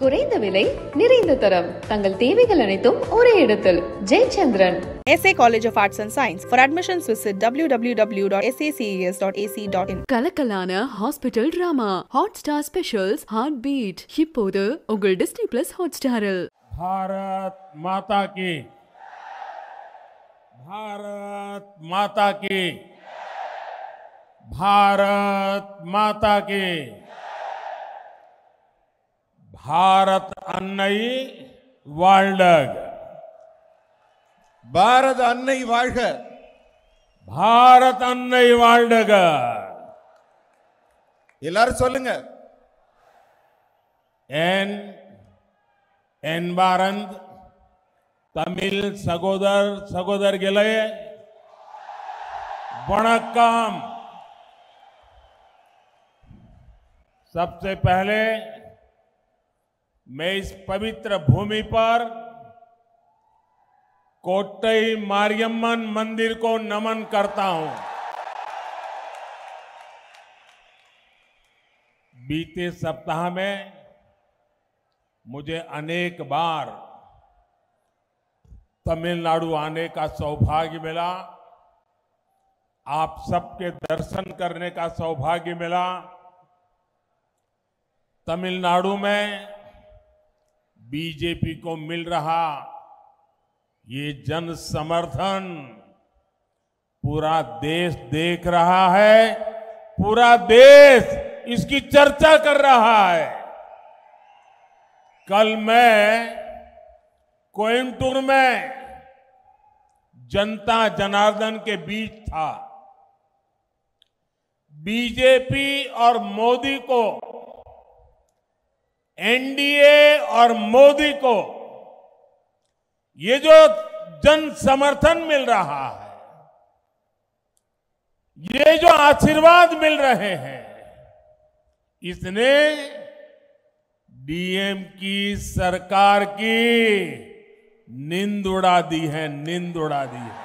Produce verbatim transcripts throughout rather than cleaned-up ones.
குறைந்த விலை நிறைந்த தரம் தங்கள் தேவைகள் அனைத்தும் ஒரே இடத்தில் Jayachandran. S A College of Arts and Science. For admissions visit w w w dot s a c e s dot a c dot in. கலக்கலான hospital drama Hotstar specials heart beat இப்போது உங்கள் Disney plus hot ஸ்டாரில். भारत माता की, भारत माता की, भारत माता की. भारत अन्नै வாழ்க, பாரத அன்னை வாழ்க, பாரத் அன்னை வாழ்க. எல்லாரும் சொல்லுங்க. என் என்பாரந்த் தமிழ் சகோதர சகோதரிகளே वणक्कम. सबसे पहले मैं इस पवित्र भूमि पर कोट्टई मारियम्मन मंदिर को नमन करता हूं. बीते सप्ताह में मुझे अनेक बार तमिलनाडु आने का सौभाग्य मिला, आप सबके दर्शन करने का सौभाग्य मिला. तमिलनाडु में बीजेपी को मिल रहा ये जन समर्थन पूरा देश देख रहा है, पूरा देश इसकी चर्चा कर रहा है. कल मैं कोयम्बटूर में जनता जनार्दन के बीच था. बीजेपी और मोदी को, एनडीए और मोदी को ये जो जन समर्थन मिल रहा है, ये जो आशीर्वाद मिल रहे हैं, इसने डीएम की सरकार की नींद उड़ा दी है, नींद उड़ा दी है.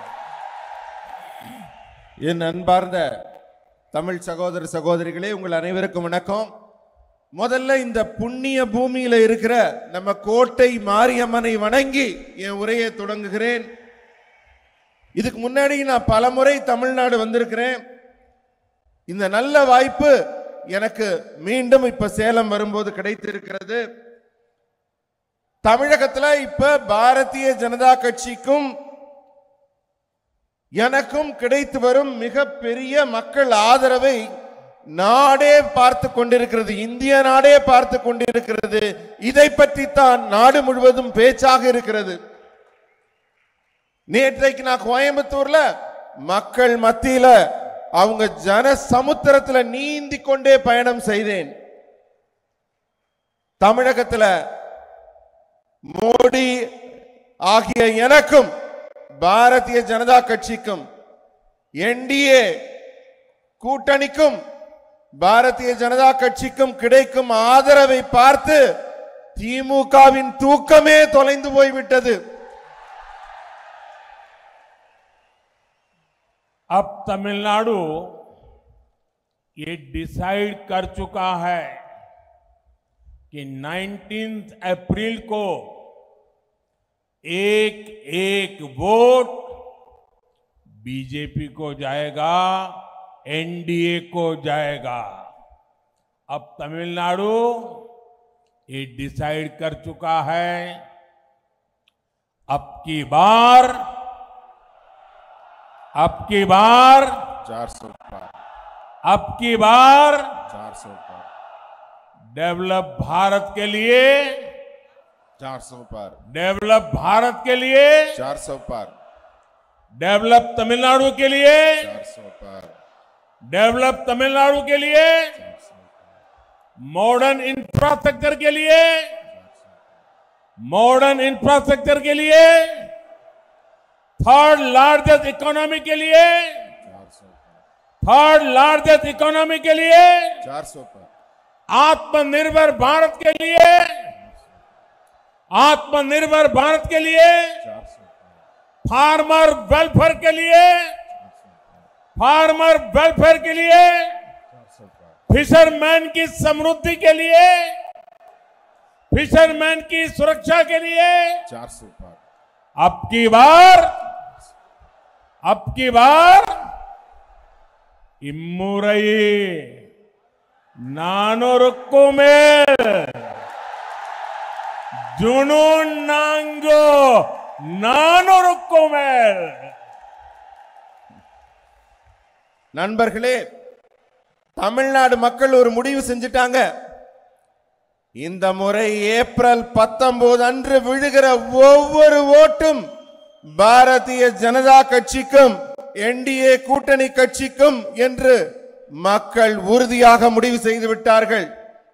என் அன்பார்ந்த தமிழ் சகோதர சகோதரிகளே, உங்கள் அனைவருக்கும் வணக்கம். முதல்ல இந்த புண்ணிய பூமியில இருக்கிற நம்ம கோட்டை மாரியம்மனை வணங்கி என் உரையை தொடங்குகிறேன். இதுக்கு முன்னாடி நான் பல முறை தமிழ்நாடு வந்திருக்கிறேன். இந்த நல்ல வாய்ப்பு எனக்கு மீண்டும் இப்ப சேலம் வரும்போது கிடைத்திருக்கிறது. தமிழகத்தில் இப்ப பாரதிய ஜனதா கட்சிக்கும் எனக்கும் கிடைத்து வரும் மிக பெரிய மக்கள் ஆதரவை நாடே பார்த்து கொண்டிருக்கிறது, இந்திய நாடே பார்த்து கொண்டிருக்கிறது. இதை பற்றி தான் நாடு முழுவதும் பேச்சாக இருக்கிறது. நேற்றைக்கு நான் கோயம்புத்தூர்ல மக்கள் மத்தியில அவங்க ஜன சமுத்திரத்துல நீந்தி கொண்டே பயணம் செய்தேன். தமிழகத்துல மோடி ஆகிய எனக்கும் பாரதிய ஜனதா கட்சிக்கும் என்டிஏ கூட்டணிக்கும் பாரதிய ஜனதா கட்சிக்கும் கிடைக்கும் ஆதரவை பார்த்து திமுகவின் தூக்கமே தொலைந்து போய்விட்டது. अब तमिलनाडु ये डिसाइड कर चुका है कि उन्नीस अप्रैल को एक एक वोट बीजेपी को जाएगा, एनडीए को जाएगा. अब तमिलनाडु ये डिसाइड कर चुका है, अब की बार अब की बार चार सौ पार, अब की बार चार सौ पार, डेवलप भारत के लिए, चार सौ पार, डेवलप भारत के लिए, चार सौ पार, डेवलप तमिलनाडु के लिए, चार सौ पार, डेवलप तमिलनाडु के लिए, मॉडर्न इंफ्रास्ट्रक्चर के लिए, मॉडर्न इंफ्रास्ट्रक्चर के लिए, थर्ड लार्जेस्ट इकोनॉमी के लिए, थर्ड लार्जेस्ट इकोनॉमी के लिए, चार सौ पार, आत्मनिर्भर भारत के लिए, आत्मनिर्भर भारत के लिए, चार सौ पार, फार्मर वेलफेयर के लिए, फार्मर वेलफेयर के लिए, फिशरमैन की समृद्धि के लिए, फिशरमैन की सुरक्षा के लिए चार सौ पार अब की बार अब की बार इम्मुरई नानोरुक्कुमेल जुनून नांगो नानोरुक्कुमेल. நண்பர்களே, தமிழ்நாடு மக்கள் ஒரு முடிவு செஞ்சிட்டாங்க. இந்த முறை ஏப்ரல் பத்தொன்பது அன்று விழுகிற ஒவ்வொரு ஓட்டும் பாரதிய ஜனதா கட்சிக்கும் என்டிஏ கூட்டணி கட்சிக்கும் என்று மக்கள் உறுதியாக முடிவு செய்து விட்டார்கள்.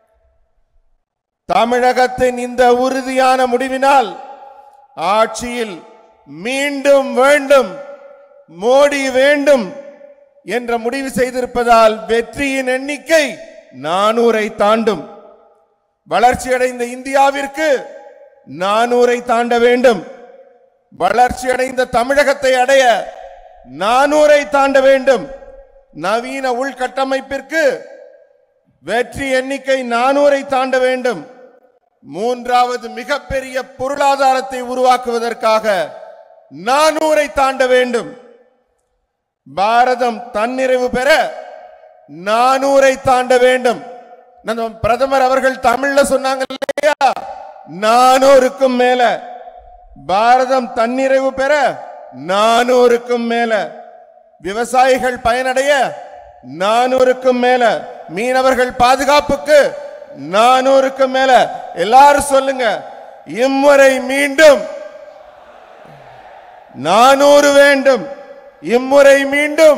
தமிழகத்தின் இந்த உறுதியான முடிவினால் ஆட்சியில் மீண்டும் வேண்டும், மோடி வேண்டும் என்ற முடிவு செய்திருப்பதால் வெற்றியின் எண்ணிக்கை நானூறை தாண்டும். வளர்ச்சியடைந்த இந்தியாவிற்கு நானூறை தாண்ட வேண்டும். வளர்ச்சியடைந்த தமிழகத்தை அடைய நானூறை தாண்ட வேண்டும். நவீன உள்கட்டமைப்பிற்கு வெற்றி எண்ணிக்கை நானூறை தாண்ட வேண்டும். மூன்றாவது மிகப்பெரிய பொருளாதாரத்தை உருவாக்குவதற்காக நானூறை தாண்ட வேண்டும். பாரதம் தன்னிறைவு பெற நானூறை தாண்ட வேண்டும். பிரதமர் அவர்கள் தமிழ்ல சொன்னாங்க இல்லையா, நானூறுக்கும் மேல. பாரதம் தன்னிறைவு பெற நானூறுக்கும் மேல. விவசாயிகள் பயனடைய நானூறுக்கும் மேல. மீனவர்கள் பாதுகாப்புக்கு நானூறுக்கும் மேல. எல்லாரும் சொல்லுங்க, இம்முறை மீண்டும் நானூறு வேண்டும். இம்முறை மீண்டும்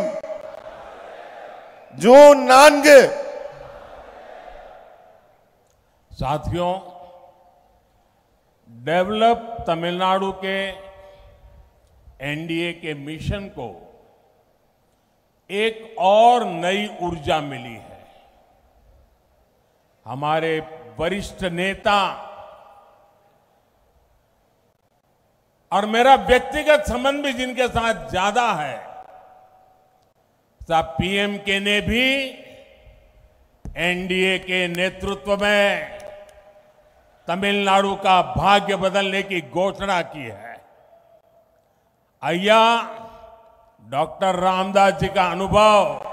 ஜூன் நான்கு. साथियों, डेवलप तमिलनाडु के एनडीए के मिशन को एक और नई ऊर्जा मिली है. हमारे वरिष्ठ नेता और मेरा व्यक्तिगत संबंध भी जिनके साथ ज्यादा है, साहब पीएम के ने भी एनडीए के नेतृत्व में तमिलनाडु का भाग्य बदलने की घोषणा की है. अय्या डॉक्टर रामदास जी का अनुभव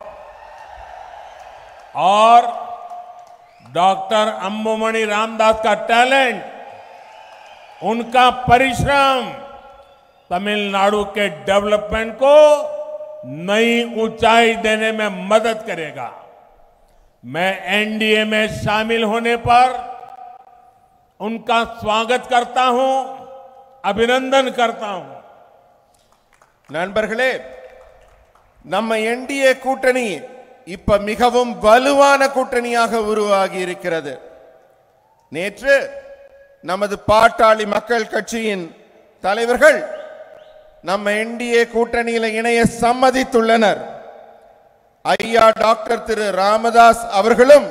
और डॉक्टर अंबुमणि रामदास का टैलेंट, उनका परिश्रम तमिलनाडु के डेवलपमेंट को नई ऊंचाई देने में मदद करेगा. मैं एनडीए में शामिल होने पर उनका स्वागत करता हूं, अभिनंदन करता हूं. நண்பர்களே, நம்ம என்டிஏ கூட்டணி இப்ப மிகவும் வலுவான கூட்டணியாக உருவாகி இருக்கிறது. நேற்று நமது பாட்டாளி மக்கள் கட்சியின் தலைவர்கள் நம்ம என்டிஏ கூட்டணியில இணைய சம்மதித்துள்ளனர். ஐயா டாக்டர் திரு ராமதாஸ் அவர்களும்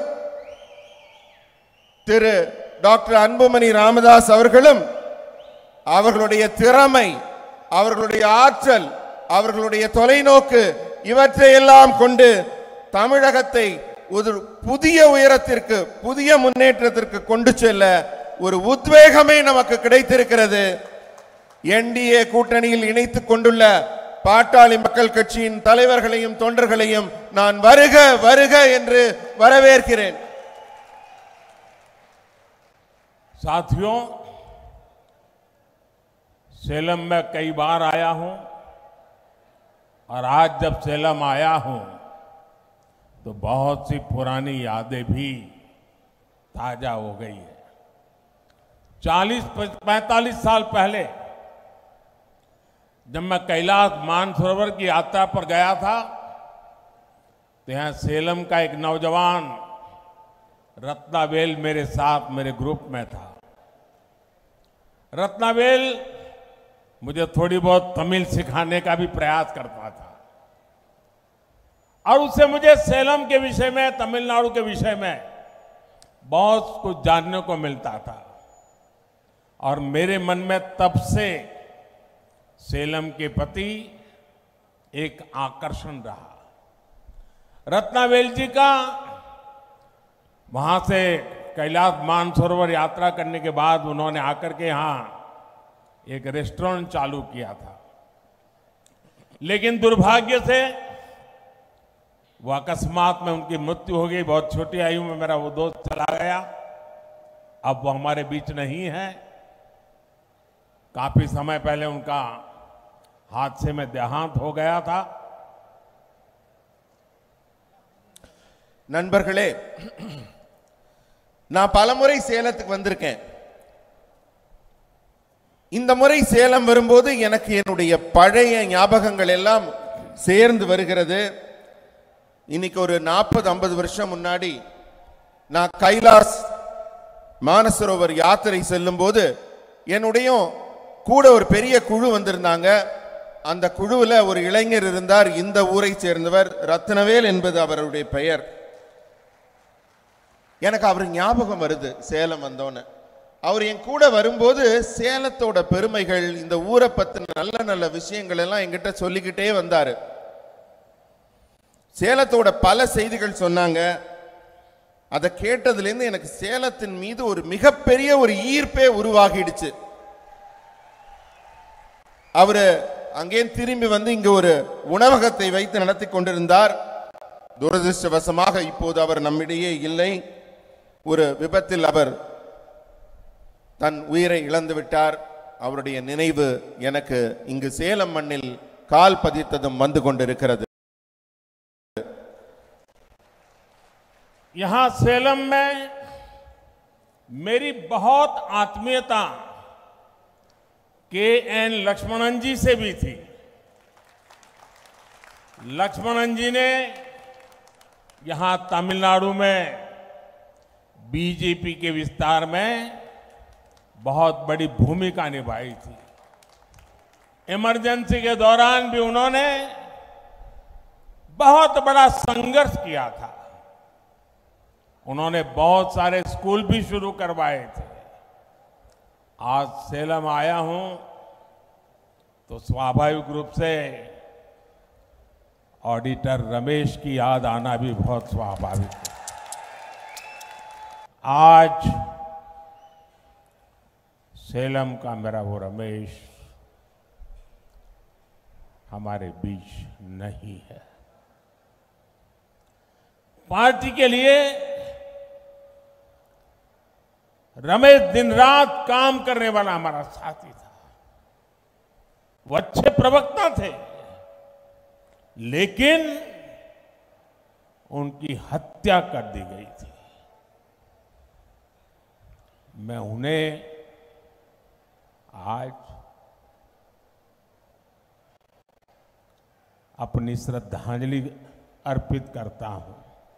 திரு டாக்டர் அன்புமணி ராமதாஸ் அவர்களும் அவர்களுடைய திறமை, அவர்களுடைய ஆற்றல், அவர்களுடைய தொலைநோக்கு இவற்றையெல்லாம் கொண்டு தமிழகத்தை ஒரு புதிய உயரத்திற்கு, புதிய முன்னேற்றத்திற்கு கொண்டு செல்ல ஒரு உத்வேகமே நமக்கு கிடைத்திருக்கிறது. என்டிஏ கூட்டணியில் இணைத்துக் கொண்டுள்ள பாட்டாளி மக்கள் கட்சியின் தலைவர்களையும் தொண்டர்களையும் நான் வருக வருக என்று வரவேற்கிறேன். साथियों, सेलम में कई बार आया हूं और आज जब सेलम आया हूं तो बहुत सी पुरानी यादें भी ताजा हो गई है. चालीस पैंतालीस साल पहले जब मैं कैलाश मानसरोवर की यात्रा पर गया था तो यहां सेलम का एक नौजवान रत्नावेल मेरे साथ मेरे ग्रुप में था. रत्नावेल मुझे थोड़ी बहुत तमिल सिखाने का भी प्रयास करता था और उससे मुझे सेलम के विषय में, तमिलनाडु के विषय में बहुत कुछ जानने को मिलता था. और मेरे मन में तब से सेलम के प्रति एक आकर्षण रहा. रत्नावेल जी का वहां से कैलाश मानसरोवर यात्रा करने के बाद उन्होंने आकर के यहाँ एक रेस्टोरेंट चालू किया था, लेकिन दुर्भाग्य से वो अकस्मात में उनकी मृत्यु हो गई। बहुत छोटी आयु में मेरा वो दोस्त चला गया, अब वो हमारे बीच नहीं है। काफी समय पहले उनका हादसे में देहांत हो गया था। நண்பர்களே, நான் பலமுறை சேலத்துக்கு வந்திருக்கேன். இந்த முறை சேலம் வரும்போது எனக்கு என்னுடைய பழைய ஞாபகங்கள் எல்லாம் சேர்ந்து வருகிறது. இன்னைக்கு ஒரு நாற்பது ஐம்பது வருஷம் முன்னாடி நான் கைலாஸ் மானசரோவர் யாத்திரை செல்லும் போது என்னுடைய கூட ஒரு பெரிய குழு வந்திருந்தாங்க. அந்த குழுவில் ஒரு இளைஞர் இருந்தார், இந்த ஊரை சேர்ந்தவர், ரத்னவேல் என்பது அவருடைய பெயர். எனக்கு அவர் ஞாபகம் வருது சேலம் வந்தோன்னு. அவர் என் கூட வரும்போது சேலத்தோட பெருமைகள், இந்த ஊரை பத்தின நல்ல நல்ல விஷயங்கள் எல்லாம் என்கிட்ட சொல்லிக்கிட்டே வந்தாரு. சேலத்தோட பல செய்திகள் சொன்னாங்க. அதை கேட்டதுலேருந்து எனக்கு சேலத்தின் மீது ஒரு மிகப்பெரிய ஒரு ஈர்ப்பே உருவாகிடுச்சு. அவரு அங்கே திரும்பி வந்து இங்க ஒரு உணவகத்தை வைத்து நடத்தி கொண்டிருந்தார். துரதிருஷ்டவசமாக இப்போது அவர் நம்மிடையே இல்லை. ஒரு விபத்தில் அவர் தன் உயிரை இழந்து விட்டார். அவருடைய நினைவு எனக்கு இங்கு சேலம் மண்ணில் கால் பதித்ததும் வந்து கொண்டிருக்கிறது. यहां सेलम में मेरी बहुत आत्मीयता के एन लक्ष्मणन जी से भी थी। लक्ष्मणन जी ने यहां तमिलनाडु में बीजेपी के विस्तार में बहुत बड़ी भूमिका निभाई थी। इमरजेंसी के दौरान भी उन्होंने बहुत बड़ा संघर्ष किया था। उन्होंने बहुत सारे स्कूल भी शुरू करवाए थे। आज सेलम आया हूं तो स्वाभाविक रूप से ऑडिटर रमेश की याद आना भी बहुत स्वाभाविक है। आज सेलम का मेरा वो रमेश हमारे बीच नहीं है। पार्टी के लिए रमेश दिन रात काम करने वाला हमारा साथी था। वो अच्छे प्रवक्ता थे, लेकिन उनकी हत्या कर दी गई थी। मैं उन्हें आज अपनी श्रद्धांजलि अर्पित करता हूं।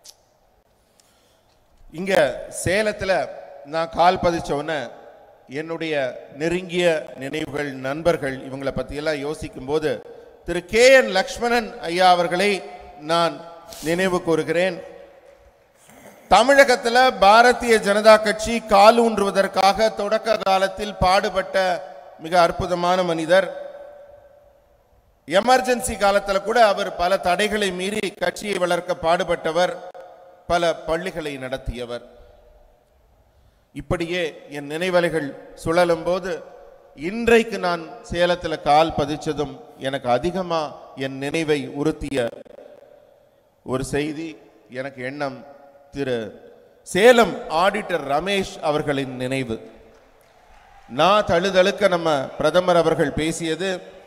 இங்க சேலத்துல நான் கால் பதிச்சோன்னு என்னுடைய நெருங்கிய நினைவுகள், நண்பர்கள், இவங்களை பற்றியெல்லாம் யோசிக்கும் போது திரு கே என் லக்ஷ்மணன் ஐயா அவர்களை நான் நினைவு கூறுகிறேன். தமிழகத்தில் பாரதிய ஜனதா கட்சி காலூன்றுவதற்காக தொடக்க காலத்தில் பாடுபட்ட மிக அற்புதமான மனிதர். எமர்ஜென்சி காலத்தில் கூட அவர் பல தடைகளை மீறி கட்சியை வளர்க்க பாடுபட்டவர், பல பள்ளிகளை நடத்தியவர். இப்படியே என் நினைவலைகள் சுழலும் போது இன்றைக்கு நான் சேலத்தில் கால் பதிச்சதும் எனக்கு அதிகமா என் நினைவை உறுத்திய ஒரு செய்தி, எனக்கு எண்ணம் திரு சேலம் ஆடிட்டர் ரமேஷ் அவர்களின் நினைவு. நான் தழுதழுக்க நம்ம பிரதமர் அவர்கள் பேசியது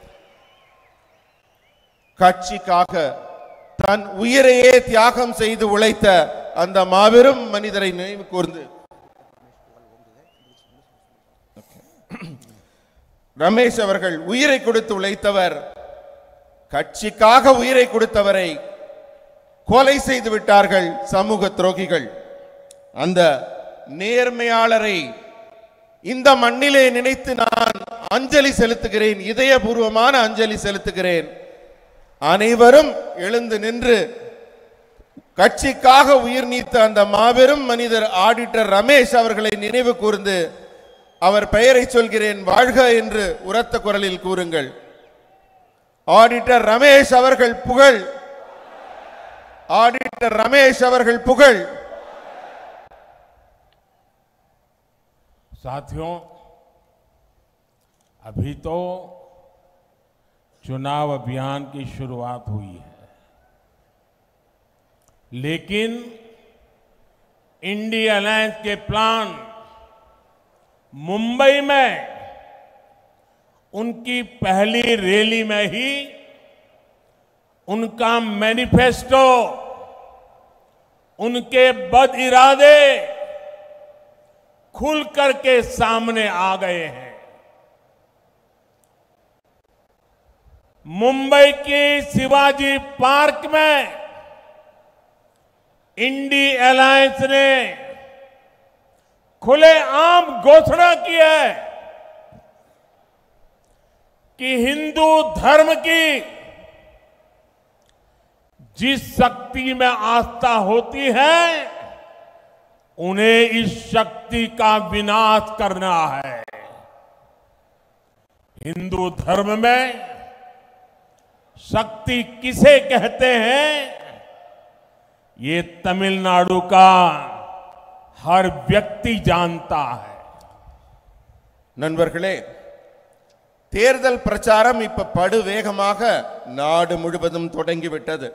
கட்சிக்காக தன் உயிரையே தியாகம் செய்து உழைத்த அந்த மாபெரும் மனிதரை நினைவு கூர்ந்து ரமேஷ் அவர்கள் உயிரை கொடுத்து உழைத்தவர், கட்சிக்காக உயிரை கொடுத்தவரை கொலை செய்து விட்டார்கள் சமூக துரோகிகள். அந்த நேர்மையாளரை இந்த மண்ணிலே நினைத்து நான் அஞ்சலி செலுத்துகிறேன், இதயபூர்வமான அஞ்சலி செலுத்துகிறேன். அனைவரும் எழுந்து நின்று கட்சிக்காக உயிர் நீத்த அந்த மாபெரும் மனிதர் ஆடிட்டர் ரமேஷ் அவர்களை நினைவு கூர்ந்து அவர் பெயரை சொல்கிறேன், வாழ்க என்று உரத்த குரலில் கூறுங்கள். ஆடிட்டர் ரமேஷ் அவர்கள் புகழ், ஆடிட்டர் ரமேஷ் அவர்கள் புகழ். साथियों, अभी तो चुनाव अभियान की शुरुआत हुई है, लेकिन इंडिया अलायंस के प्लान मुंबई में उनकी पहली रैली में ही उनका मैनिफेस्टो, उनके बद इरादे खुल करके सामने आ गए हैं। मुंबई के शिवाजी पार्क में इंडी अलायंस ने खुलेआम घोषणा की है कि हिंदू धर्म की जिस शक्ति में आस्था होती है, उन्हें इस शक्ति का विनाश करना है। हिंदू धर्म में शक्ति किसे कहते हैं, ये तमिलनाडु का हर व्यक्ति जानता है। நண்பர்களே, தேர்தல் பிரச்சாரம் இப்ப படு வேகமாக நாடு முழுவதும் தொடங்கிவிட்டது.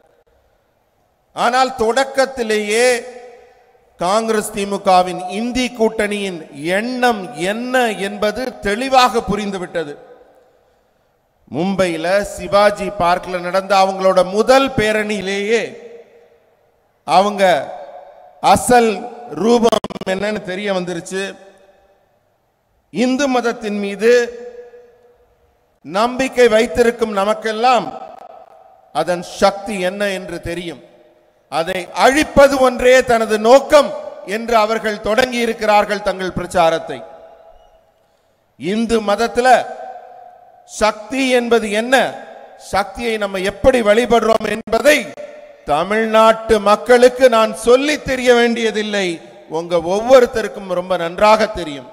ஆனால் தொடக்கத்திலேயே காங்கிரஸ் திமுகவின் இந்தி கூட்டணியின் எண்ணம் என்ன என்பது தெளிவாக புரிந்துவிட்டது. மும்பையில சிவாஜி பார்க்ல நடந்த அவங்களோட முதல் பேரணியிலேயே அவங்க அசல் ரூபம் என்னன்னு தெரிய வந்துருச்சு. இந்து மதத்தின் மீது நம்பிக்கை வைத்திருக்கும் நமக்கெல்லாம் அதன் சக்தி என்ன என்று தெரியும். அதை அழிப்பது ஒன்றே தனது நோக்கம் என்று அவர்கள் தொடங்கி இருக்கிறார்கள் தங்கள் பிரச்சாரத்தை. இந்து மதத்துல சக்தி என்பது என்ன, சக்தியை நம்ம எப்படி வழிபடுறோம் என்பதை தமிழ்நாட்டு மக்களுக்கு நான் சொல்லி தெரிய வேண்டியதில்லை, உங்க ஒவ்வொருத்தருக்கும் ரொம்ப நன்றாக தெரியும்.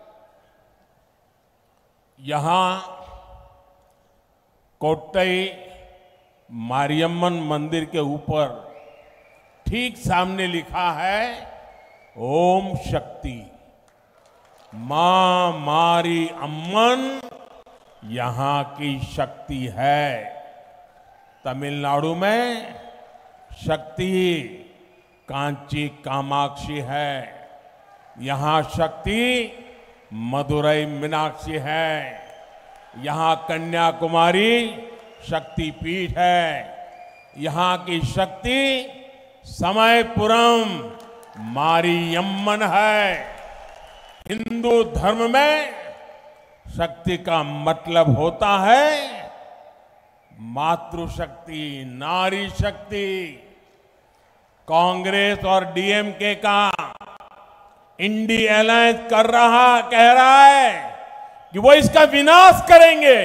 यहां कोट्टई मारियम्मन मंदिर के ऊपर ठीक सामने लिखा है ओम शक्ति। मां मारी अम्मन यहां की शक्ति है। तमिलनाडु में शक्ति कांची कामाक्षी है, यहां शक्ति मदुरई मीनाक्षी है, यहां कन्याकुमारी शक्ति पीठ है, यहां की शक्ति समयपुरम मारियम्मन है। हिंदू धर्म में शक्ति का मतलब होता है मातृशक्ति, नारी शक्ति। कांग्रेस और डीएमके का इंडी अलायंस कर रहा कह रहा है कि वो इसका विनाश करेंगे।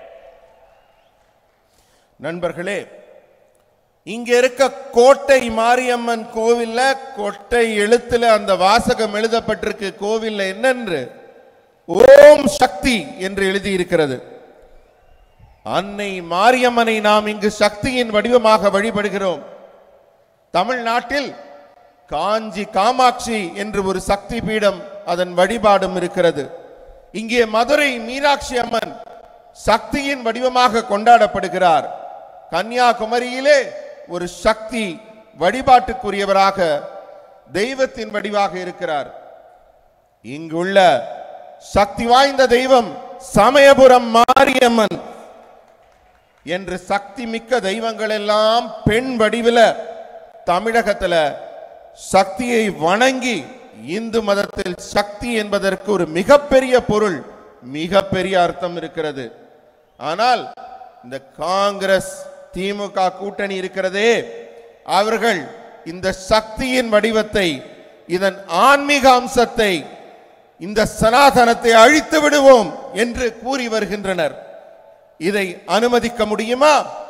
நண்பர்களே, இங்க இருக்க கோட்டை மாரியம்மன் கோவில்ல கோட்டை எழுத்துல அந்த வாசகம் எழுதப்பட்டிருக்கு. கோவில்ல என்னென்று ஓம் சக்தி என்று எழுதி இருக்கிறது. அன்னை மாரியம்மனை நாம் இங்கு சக்தியின் வடிவமாக வழிபடுகிறோம். தமிழ்நாட்டில் காஞ்சி காமாட்சி என்று ஒரு சக்தி பீடம், அதன் வழிபாடும் இருக்கிறது. இங்கே மதுரை மீனாட்சி அம்மன் சக்தியின் வடிவமாக கொண்டாடப்படுகிறார். கன்னியாகுமரியிலே ஒரு சக்தி வழிபாட்டுக்குரியவராக தெய்வத்தின் வடிவாக இருக்கிறார். இங்குள்ள சக்தி வாய்ந்த தெய்வம் சமயபுரம் மாரியம்மன் என்று சக்தி மிக்க தெய்வங்கள் எல்லாம் பெண் வடிவில தமிழகத்துல சக்தியை வணங்கி, இந்து மதத்தில் சக்தி என்பதற்கு ஒரு மிகப்பெரிய பொருள், மிகப்பெரிய அர்த்தம் இருக்கிறது. ஆனால் இந்த காங்கிரஸ் திமுக கூட்டணி இருக்கிறதே, அவர்கள் இந்த சக்தியின் வடிவத்தை, இதன் ஆன்மீக அம்சத்தை, இந்த சனாதனத்தை அழித்து விடுவோம் என்று கூறி வருகின்றனர். இதை அனுமதிக்க முடியுமா?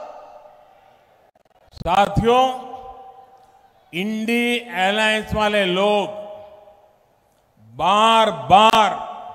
साथियों, इंडी अलायंस वाले लोग बार बार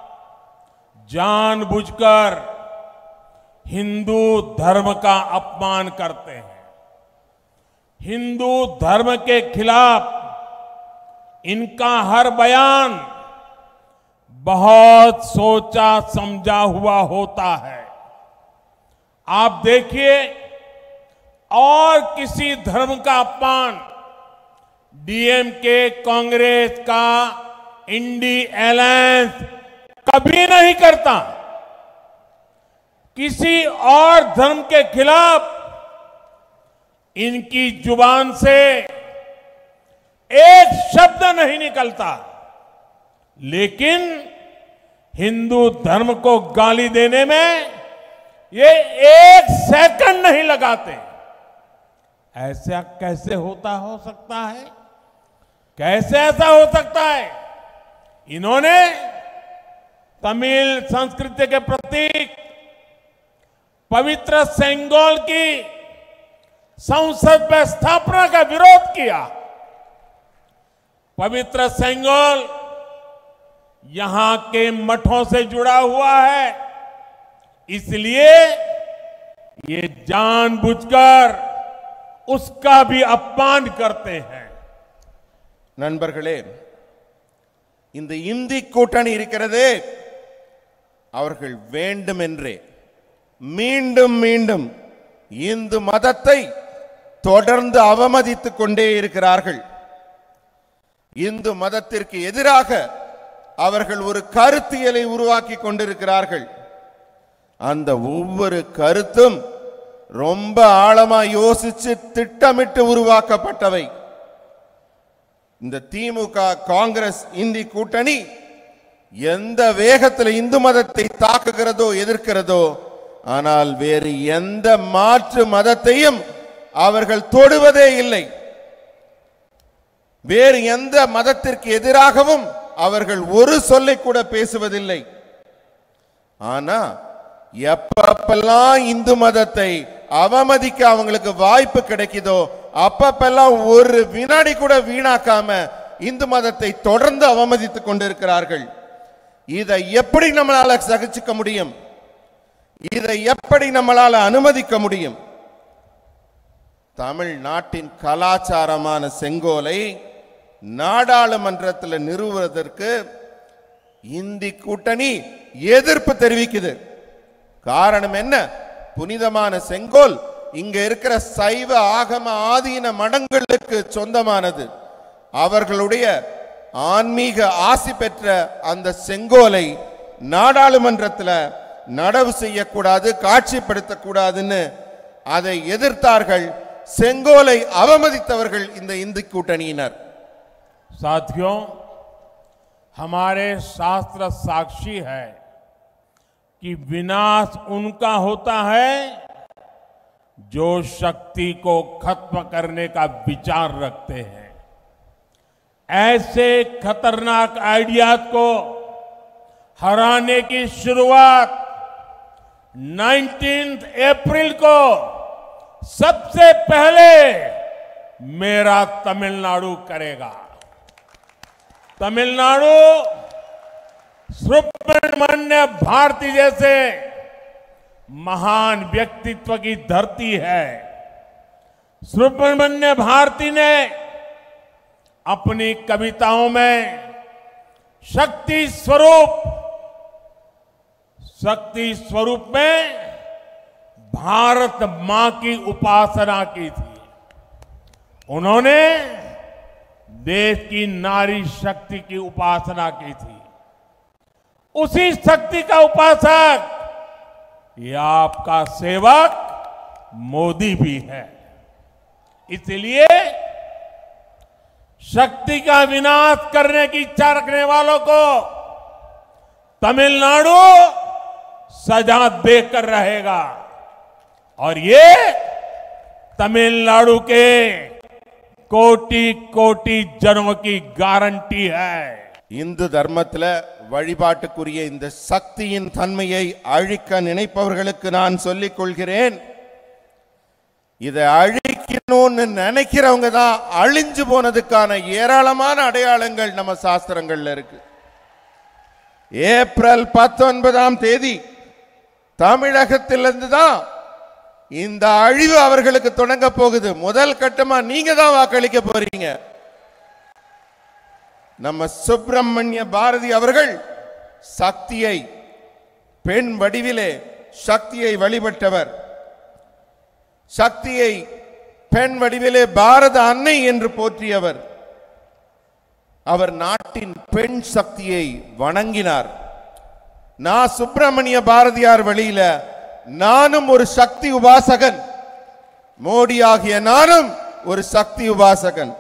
जानबूझकर हिंदू धर्म का अपमान करते हैं। हिंदू धर्म के खिलाफ इनका हर बयान बहुत सोचा समझा हुआ होता है। आप देखिए, और किसी धर्म का अपमान डीएमके कांग्रेस का इंडी अलायंस कभी नहीं करता। किसी और धर्म के खिलाफ इनकी जुबान से एक शब्द नहीं निकलता, लेकिन हिंदू धर्म को गाली देने में ये एक सेकंड नहीं लगाते। ऐसा कैसे होता हो सकता है? कैसे ऐसा हो सकता है? इन्होंने तमिल संस्कृति के प्रतीक पवित्र सेंगोल की संसद में स्थापना का विरोध किया। पवित्र सेंगोल यहां के मठों से जुड़ा हुआ है, इसलिए ये जानबूझकर उसका भी अपमान करते हैं। நண்பர்களே, இந்த இந்தி கூட்டணி இருக்கிறதே, அவர்கள் வேண்டுமென்றே மீண்டும் மீண்டும் இந்து மதத்தை தொடர்ந்து அவமதித்துக் கொண்டே இருக்கிறார்கள். இந்து மதத்திற்கு எதிராக அவர்கள் ஒரு கருத்தியலை உருவாக்கி கொண்டிருக்கிறார்கள். அந்த ஒவ்வொரு கருத்தும் ரொம்ப ஆழமா யோசிச்சு திட்டமிட்டு உருவாக்கப்பட்டவை. இந்த திமுக காங்கிரஸ் இந்தி கூட்டணி எந்த வேகத்தில் இந்து மதத்தை தாக்குகிறதோ எதிர்க்கிறதோ, ஆனால் வேறு எந்த மாற்று மதத்தையும் அவர்கள் தொடுவதே இல்லை. வேறு எந்த மதத்திற்கு எதிராகவும் அவர்கள் ஒரு சொல்லை கூட பேசுவதில்லை. ஆனா எப்பப்பெல்லாம் இந்து மதத்தை அவமதிக்க அவங்களுக்கு வாய்ப்பு கிடைக்குதோ அப்பப்பெல்லாம் ஒரு வினாடி கூட வீணாக்காம இந்து மதத்தை தொடர்ந்து அவமதித்துக் கொண்டிருக்கிறார்கள். இதை எப்படி நம்மளால சகிச்சுக்க முடியும்? இதை எப்படி நம்மளால அனுமதிக்க முடியும்? தமிழ்நாட்டின் கலாச்சாரமான செங்கோலை நாடாளுமன்றத்தில் நிறுவுவதற்கு இந்தி கூட்டணி எதிர்ப்பு தெரிவிக்குது. காரணம் என்ன? புனிதமான செங்கோல் இங்க இருக்கிற சைவ ஆகம ஆதீன மடங்களுக்கு சொந்தமானது. அவர்களுடைய ஆன்மீக ஆசி பெற்ற அந்த செங்கோலை நாடாளுமன்றத்தில் நடவு செய்யக்கூடாது, காட்சிப்படுத்தக்கூடாதுன்னு அதை எதிர்த்தார்கள். செங்கோலை அவமதித்தவர்கள் இந்த இந்து கூட்டணியினர். साथियों, हमारे शास्त्र साक्षी है कि विनाश उनका होता है जो शक्ति को खत्म करने का विचार रखते हैं। ऐसे खतरनाक आइडियाज को हराने की शुरुआत उन्नीस अप्रैल को सबसे पहले मेरा तमिलनाडु करेगा। तमिलनाडु सुब्रमण्य भारती जैसे महान व्यक्तित्व की धरती है। सुब्रमण्य भारती ने अपनी कविताओं में शक्ति स्वरूप शक्ति स्वरूप में भारत मां की उपासना की थी। उन्होंने देश की नारी शक्ति की उपासना की थी। उसी शक्ति का उपासक ये आपका सेवक मोदी भी है। इसलिए शक्ति का विनाश करने की इच्छा रखने वालों को तमिलनाडु सजा देकर रहेगा, और ये तमिलनाडु के கோட்டி கோட்டி जनों की गारंटी है। இந்து தர்மத்தில் வழிபாட்டுக்குரிய இந்த சக்தியின் தன்மையை அழிக்க நினைப்பவர்களுக்கு நான் சொல்லிக் கொள்கிறேன், இதை அழிக்கணும்னு நினைக்கிறவங்க தான் அழிஞ்சு போனதுக்கான ஏராளமான அடையாளங்கள் நம்ம சாஸ்திரங்கள்ல இருக்கு. ஏப்ரல் பத்தொன்பதாம் தேதி தமிழகத்திலிருந்து தான் இந்த அழிவு அவர்களுக்கு தொடங்க போகுது. முதல் கட்டமா நீங்க தான் வாக்களிக்க போறீங்க. நம்ம சுப்பிரமணிய பாரதி அவர்கள் சக்தியை பெண் வடிவிலே சக்தியை வழிபட்டவர். சக்தியை பெண் வடிவிலே பாரத அன்னை என்று போற்றியவர். அவர் நாட்டின் பெண் சக்தியை வணங்கினார். நான் சுப்பிரமணிய பாரதியார் வழியில நானும் ஒரு சக்தி உபாசகன், மோடி ஆகிய நானும் ஒரு சக்தி உபாசகன்.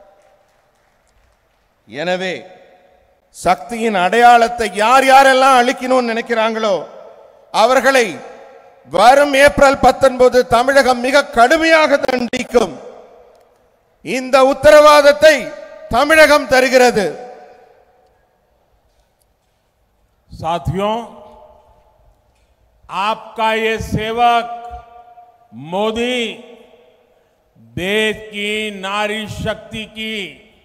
எனவே சக்தியின் அடையாளத்தை யார் யாரெல்லாம் அழிக்கணும்னு நினைக்கிறாங்களோ அவர்களை வரும் ஏப்ரல் பத்தொன்பது தமிழகம் மிக கடுமையாக தண்டிக்கும். இந்த உத்தரவாதத்தை தமிழகம் தருகிறது. साथियों, आपका ये सेवक मोदी देश की नारी शक्ति की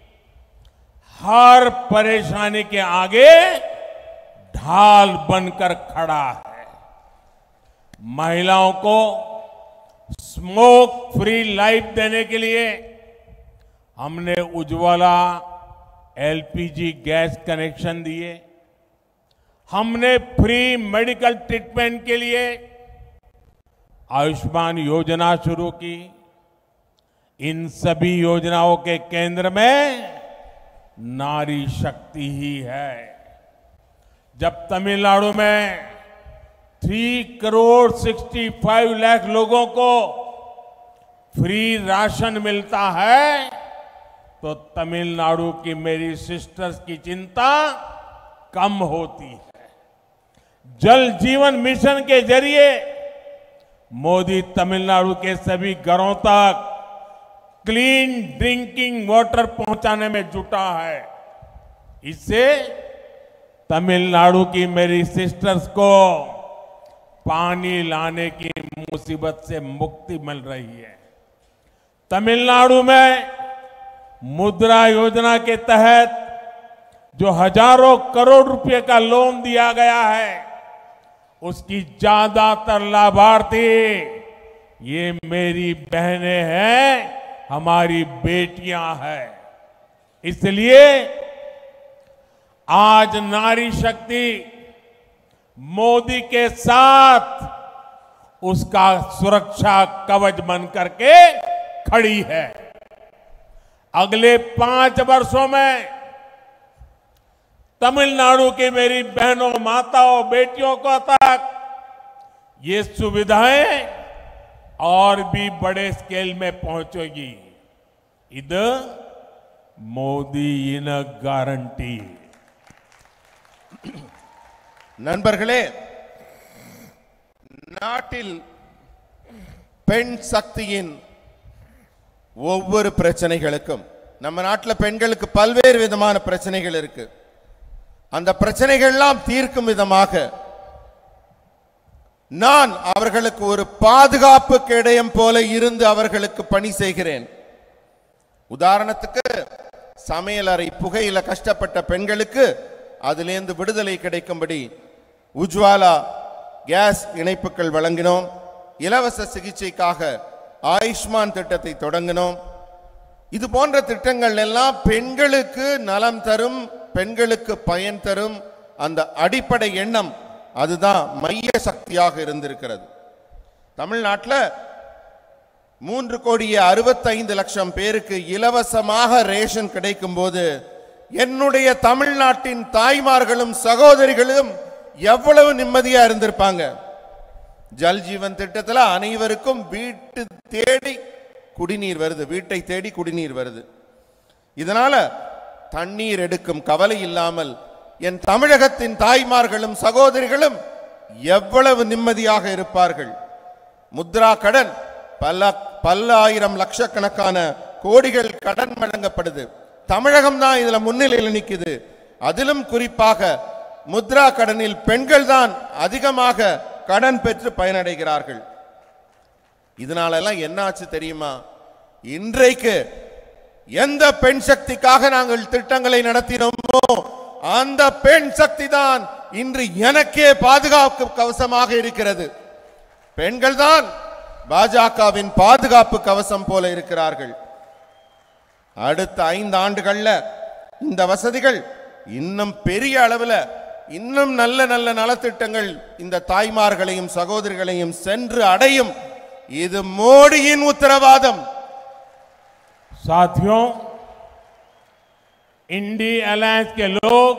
हर परेशानी के आगे ढाल बनकर खड़ा है। महिलाओं को स्मोक फ्री लाइफ देने के लिए हमने उज्ज्वला एलपीजी गैस कनेक्शन दिए। हमने फ्री मेडिकल ट्रीटमेंट के लिए आयुष्मान योजना शुरू की। इन सभी योजनाओं के केंद्र में नारी शक्ति ही है। जब तमिलनाडु में three crore sixty five lakh लोगों को फ्री राशन मिलता है तो तमिलनाडु की मेरी सिस्टर्स की चिंता कम होती है। जल जीवन मिशन के जरिए मोदी तमिलनाडु के सभी घरों तक क्लीन ड्रिंकिंग वाटर पहुंचाने में जुटा है। इससे तमिलनाडु की मेरी सिस्टर्स को पानी लाने की मुसीबत से मुक्ति मिल रही है। तमिलनाडु में मुद्रा योजना के तहत जो हजारों करोड़ रुपए का लोन दिया गया है उसकी ज्यादातर लाभार्थी ये मेरी बहनें हैं, हमारी बेटियां हैं। इसलिए आज नारी शक्ति मोदी के साथ उसका सुरक्षा कवच बन करके खड़ी है। अगले पांच वर्षों में तमिलनाडु की मेरी बहनों, माताओं, बेटियों को तक ये सुविधाएं और भी बड़े स्केल में पहुंचेगी। इद मोदी इन गारंटी। நண்பர்களே, நாட்டில் பெண் சக்தியின் ஒவ்வொரு பிரச்சனைகளுக்கும், நம்ம நாட்டில் பெண்களுக்கு பல்வேறு விதமான பிரச்சனைகள் இருக்கு. அந்த பிரச்சனைகள்லாம் தீர்க்கும் விதமாக நான் அவர்களுக்கு ஒரு பாதுகாப்பு கேடயம் போல இருந்து அவர்களுக்கு பணி செய்கிறேன். உதாரணத்துக்கு சமையலறை புகையில கஷ்டப்பட்ட பெண்களுக்கு அதிலிருந்து விடுதலை கிடைக்கும்படி உஜ்வாலா கேஸ் இணைப்புகள் வழங்கினோம். இலவச சிகிச்சைக்காக ஆயுஷ்மான் திட்டத்தை தொடங்கினோம். இது போன்ற திட்டங்கள் எல்லாம் பெண்களுக்கு நலம் தரும், பெண்களுக்கு பயன் தரும். அந்த அடிப்படை எண்ணம் அதுதான் மைய சக்தியாக இருந்திருக்கிறது. தமிழ்நாட்டில் மூன்று கோடியே அறுபத்தைந்து லட்சம் பேருக்கு இலவசமாக ரேஷன் கிடைக்கும் போது என்னுடைய தமிழ்நாட்டின் தாய்மார்களும் சகோதரிகளும் எவ்வளவு நிம்மதியா இருந்திருப்பாங்க. ஜல் ஜீவன் திட்டத்தில் அனைவருக்கும் வீட்டு தேடி குடிநீர் வருது, வீட்டை தேடி குடிநீர் வருது. இதனால தண்ணீர் எடுக்கும் கவலை இல்லாமல் என் தமிழகத்தின் தாய்மார்களும் சகோதரிகளும் எவ்வளவு நிம்மதியாக இருப்பார்கள். முத்ரா கடன் பல பல ஆயிரம் லட்சக்கணக்கான கோடிகள் கடன் வழங்கப்படுது. தமிழகம் தான் இதுல முன்னிலையில் நிற்குது. அதிலும் குறிப்பாக முத்ரா கடனில் பெண்கள் தான் அதிகமாக கடன் பெற்று பயனடைகிறார்கள். இதனால எல்லாம் என்ன ஆச்சு தெரியுமா? இன்றைக்கு எந்த பெண் சக்திக்காக நாங்கள் திட்டங்களை நடத்தினோமோ அந்த பெண் சக்தி தான் இன்று எனக்கே பாதுகாப்பு கவசமாக இருக்கிறது. பெண்கள் தான் பாஜகவின் பாதுகாப்பு கவசம் போல இருக்கிறார்கள். அடுத்த ஐந்து ஆண்டுகள்ல இந்த வசதிகள் இன்னும் பெரிய அளவில் இன்னும் நல்ல நல்ல நலத்திட்டங்கள் இந்த தாய்மார்களையும் சகோதரிகளையும் சென்று அடையும். இது மோடியின் உத்தரவாதம். साथियों, इंडी अलायंस के लोग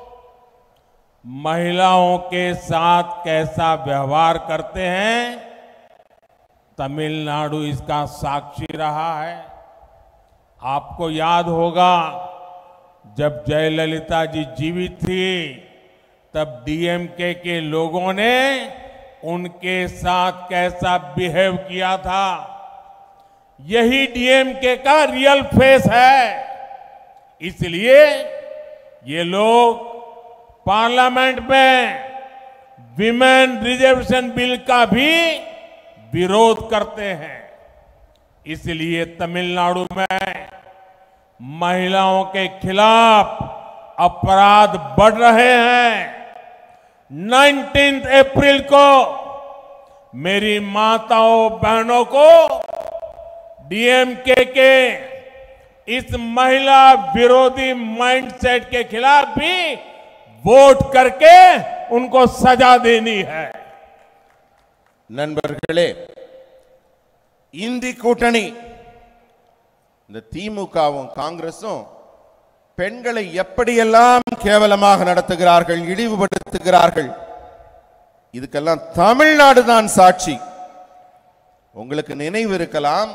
महिलाओं के साथ कैसा व्यवहार करते हैं, तमिलनाडु इसका साक्षी रहा है। आपको याद होगा जब जयललिता जी जीवित थी तब डीएमके के लोगों ने उनके साथ कैसा बिहेव किया था। यही डीएमके का रियल फेस है। इसलिए ये लोग पार्लियामेंट में विमेन रिजर्वेशन बिल का भी विरोध करते हैं। इसलिए तमिलनाडु में महिलाओं के खिलाफ अपराध बढ़ रहे हैं। उन्नीस अप्रैल को मेरी माताओं बहनों को डीएमके के इस महिला विरोधी माइंडसेट के खिलाफ भी वोट करके उनको सजा देनी है। நண்பர்களே, இந்தி கூட்டணி இந்த திமுகவும் காங்கிரசும் பெண்களை எப்படியெல்லாம் கேவலமாக நடத்துகிறார்கள், இழிவுபடுத்துகிறார்கள், இதுக்கெல்லாம் தமிழ்நாடு தான் சாட்சி. உங்களுக்கு நினைவு இருக்கலாம்,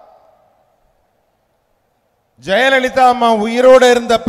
ஜெயலலிதா அம்மா உயிரோடு இருந்தப்ப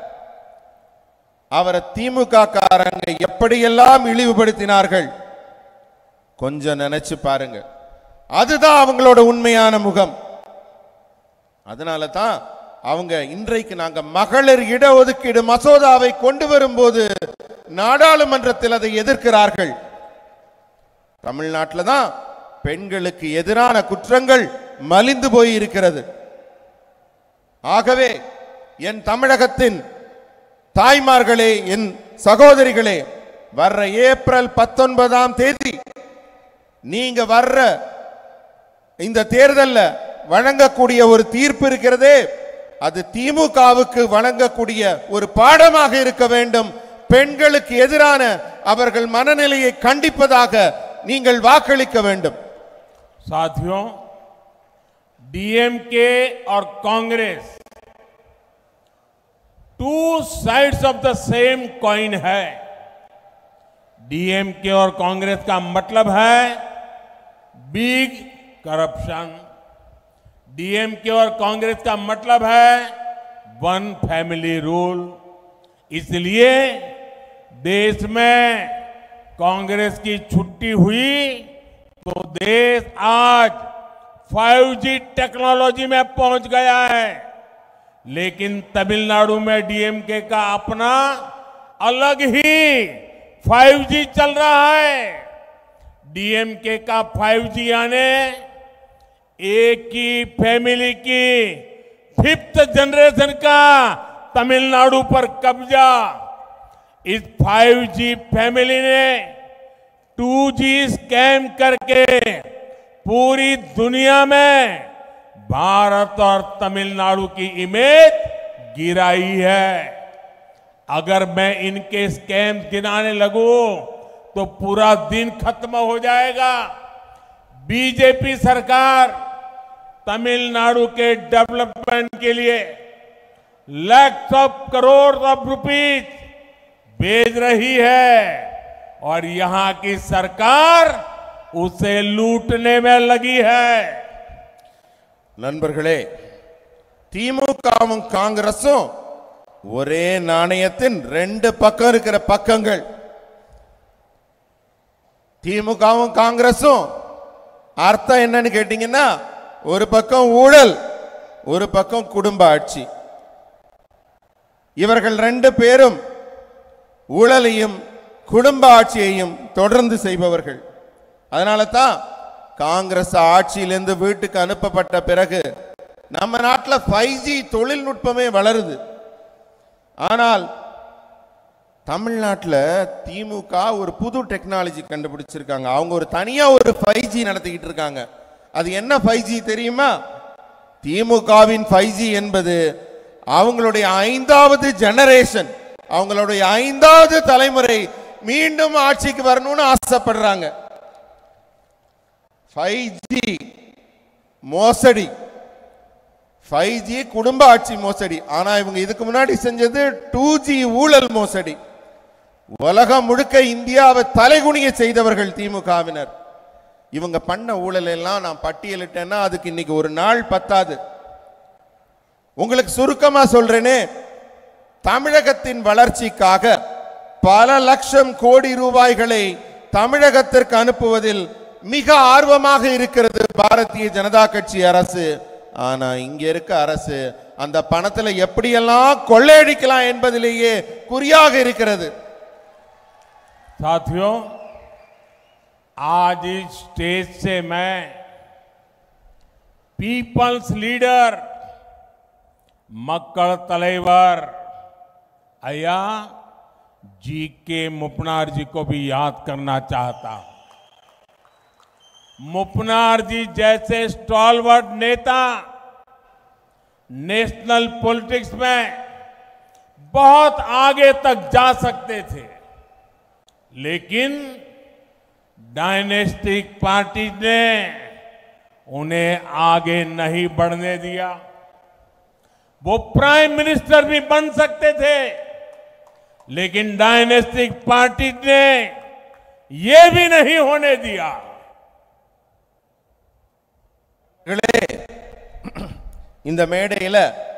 அவரை திமுக காரங்க எப்படியெல்லாம் இழிவுபடுத்தினார்கள். கொஞ்சம் நினைச்சு பாருங்க. அதுதான் அவங்களோட உண்மையான முகம். அதனால தான் அவங்க இன்றைக்கு நாங்க மகளிர் இடஒதுக்கீடு மசோதாவை கொண்டு வரும்போது நாடாளுமன்றத்தில் அதை எதிர்க்கிறார்கள். தமிழ்நாட்டில் தான் பெண்களுக்கு எதிரான குற்றங்கள் மலிந்து போய் இருக்கிறது. ஆகவே என் தமிழகத்தின் தாய்மார்களே, என் சகோதரிகளே, வர்ற ஏப்ரல் பத்தொன்பதாம் தேதி நீங்க வர்ற இந்த தேர்தலில் வழங்கக்கூடிய ஒரு தீர்ப்பு இருக்கிறதே, அது திமுகவுக்கு வழங்கக்கூடிய ஒரு பாடமாக இருக்க வேண்டும். பெண்களுக்கு எதிரான அவர்கள் மனநிலையை கண்டிப்பதாக நீங்கள் வாக்களிக்க வேண்டும். साथियों, डीएमके और Congress two sides of the same coin है। डीएमके और कांग्रेस का मतलब है बिग करप्शन। डीएमके और कांग्रेस का मतलब है वन फैमिली रूल। इसलिए देश में कांग्रेस की छुट्टी हुई तो देश आज फाइव जी टेक्नोलॉजी में पहुंच गया है। लेकिन तमिलनाडु में डीएमके का अपना अलग ही फाइव जी चल रहा है। डीएमके का फाइव जी यानी एक ही फैमिली की फिफ्थ जनरेशन का तमिलनाडु पर कब्जा। इस फाइव जी फैमिली ने टू जी स्कैम करके पूरी दुनिया में भारत और तमिलनाडु की इमेज गिराई है। अगर मैं इनके स्कैम गिनाने लगूं तो पूरा दिन खत्म हो जाएगा। बीजेपी सरकार तमिलनाडु के डेवलपमेंट के लिए lakhs of crore of rupees भेज रही है और यहां की सरकार उसे लूटने में लगी है। நண்பர்களே, திமுகவும் காங்கிரசும் ஒரே நாணயத்தின் ரெண்டு பக்கம் இருக்கிற பக்கங்கள். திமுகவும் காங்கிரசும் அர்த்தம் என்னன்னு கேட்டீங்கன்னா, ஒரு பக்கம் ஊழல், ஒரு பக்கம் குடும்ப ஆட்சி. இவர்கள் ரெண்டு பேரும் ஊழலையும் குடும்ப ஆட்சியையும் தொடர்ந்து செய்பவர்கள். அதனால தான் காங்கிரஸ் ஆட்சியிலிருந்து வீட்டுக்கு அனுப்பப்பட்ட பிறகு நம்ம நாட்டில் ஃபைவ் ஜி தொழில்நுட்பமே வளருது. ஆனால் தமிழ்நாட்டில் திமுக ஒரு புது டெக்னாலஜி கண்டுபிடிச்சிருக்காங்க. அவங்க ஒரு தனியா ஒரு ஃபைவ் ஜி நடத்திக்கிட்டு இருக்காங்க. அது என்ன ஃபைவ் ஜி தெரியுமா? திமுகவின் ஃபைவ் ஜி என்பது அவங்களுடைய ஐந்தாவது ஜெனரேஷன். அவங்களுடைய ஐந்தாவது தலைமுறை மீண்டும் ஆட்சிக்கு வரணும்னு ஆசைப்படுறாங்க. ஃபைவ் ஜி மோசடி, ஃபைவ் ஜி குடும்ப ஆட்சி மோசடி. ஆனா இவங்க இதுக்கு முன்னாடி செஞ்சது டூ ஜி ஊழல் மோசடி. உலகம் முழுக்க இந்தியாவை தலைகுனிய செய்தவர்கள் திமுகவினர். இவங்க பண்ண ஊழல் எல்லாம் நான் பட்டியலிட்டேன்னா அதுக்கு இன்னைக்கு ஒரு நாள் பத்தாது. உங்களுக்கு சுருக்கமா சொல்றேனே, தமிழகத்தின் வளர்ச்சிக்காக பல லட்சம் கோடி ரூபாய்களை தமிழகத்திற்கு அனுப்புவதில் மிக ஆர்வமாக இருக்கிறது பாரதிய ஜனதா கட்சி அரசு. ஆனா இங்க இருக்க அரசு அந்த பணத்துல எப்படியெல்லாம் கொள்ளையடிக்கலாம் என்பதிலேயே குறியாக இருக்கிறது. साथियों, आज इस स्टेज से मैं people's leader Makkal Thalaivar Ayya G K Moopanar जी को भी याद करना चाहता हूं. मुपनार जी जैसे स्टॉलवर्ड नेता नेशनल पॉलिटिक्स में बहुत आगे तक जा सकते थे, लेकिन डायनेस्टिक पार्टी ने उन्हें आगे नहीं बढ़ने दिया. वो प्राइम मिनिस्टर भी बन सकते थे, लेकिन डायनेस्टिक पार्टी ने ये भी नहीं होने दिया. இந்த மேடையில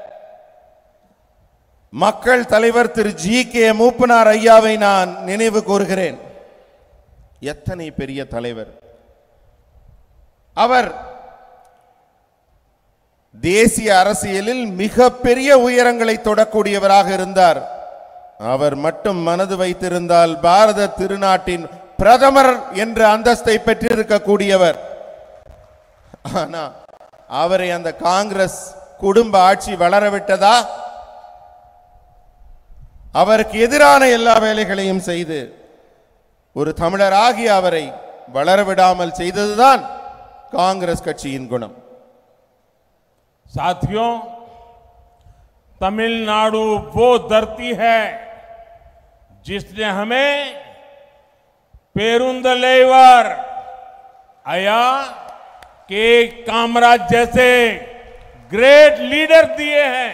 மக்கள் தலைவர் திரு ஜி கே மூப்பனார் ஐயாவை நான் நினைவு கூறுகிறேன். எத்தனை பெரிய தலைவர் அவர்! தேசிய அரசியலில் மிகப்பெரிய உயரங்களை தொடக்கூடியவராக இருந்தார். அவர் மட்டும் மனது வைத்திருந்தால் பாரத திருநாட்டின் பிரதமர் என்ற அந்தஸ்தை பெற்றிருக்கக்கூடியவர். ஆனா அவரை அந்த காங்கிரஸ் குடும்ப ஆட்சி வளரவிட்டதா? அவருக்கு எதிரான எல்லா வேலைகளையும் செய்து ஒரு தமிழராகி அவரை வளரவிடாமல் செய்ததுதான் காங்கிரஸ் கட்சியின் குணம். साथियों, तमिलनाडु वो धरती है जिसने हमें पेरुंदलेवर अया के कामराज जैसे ग्रेट लीडर दिए हैं.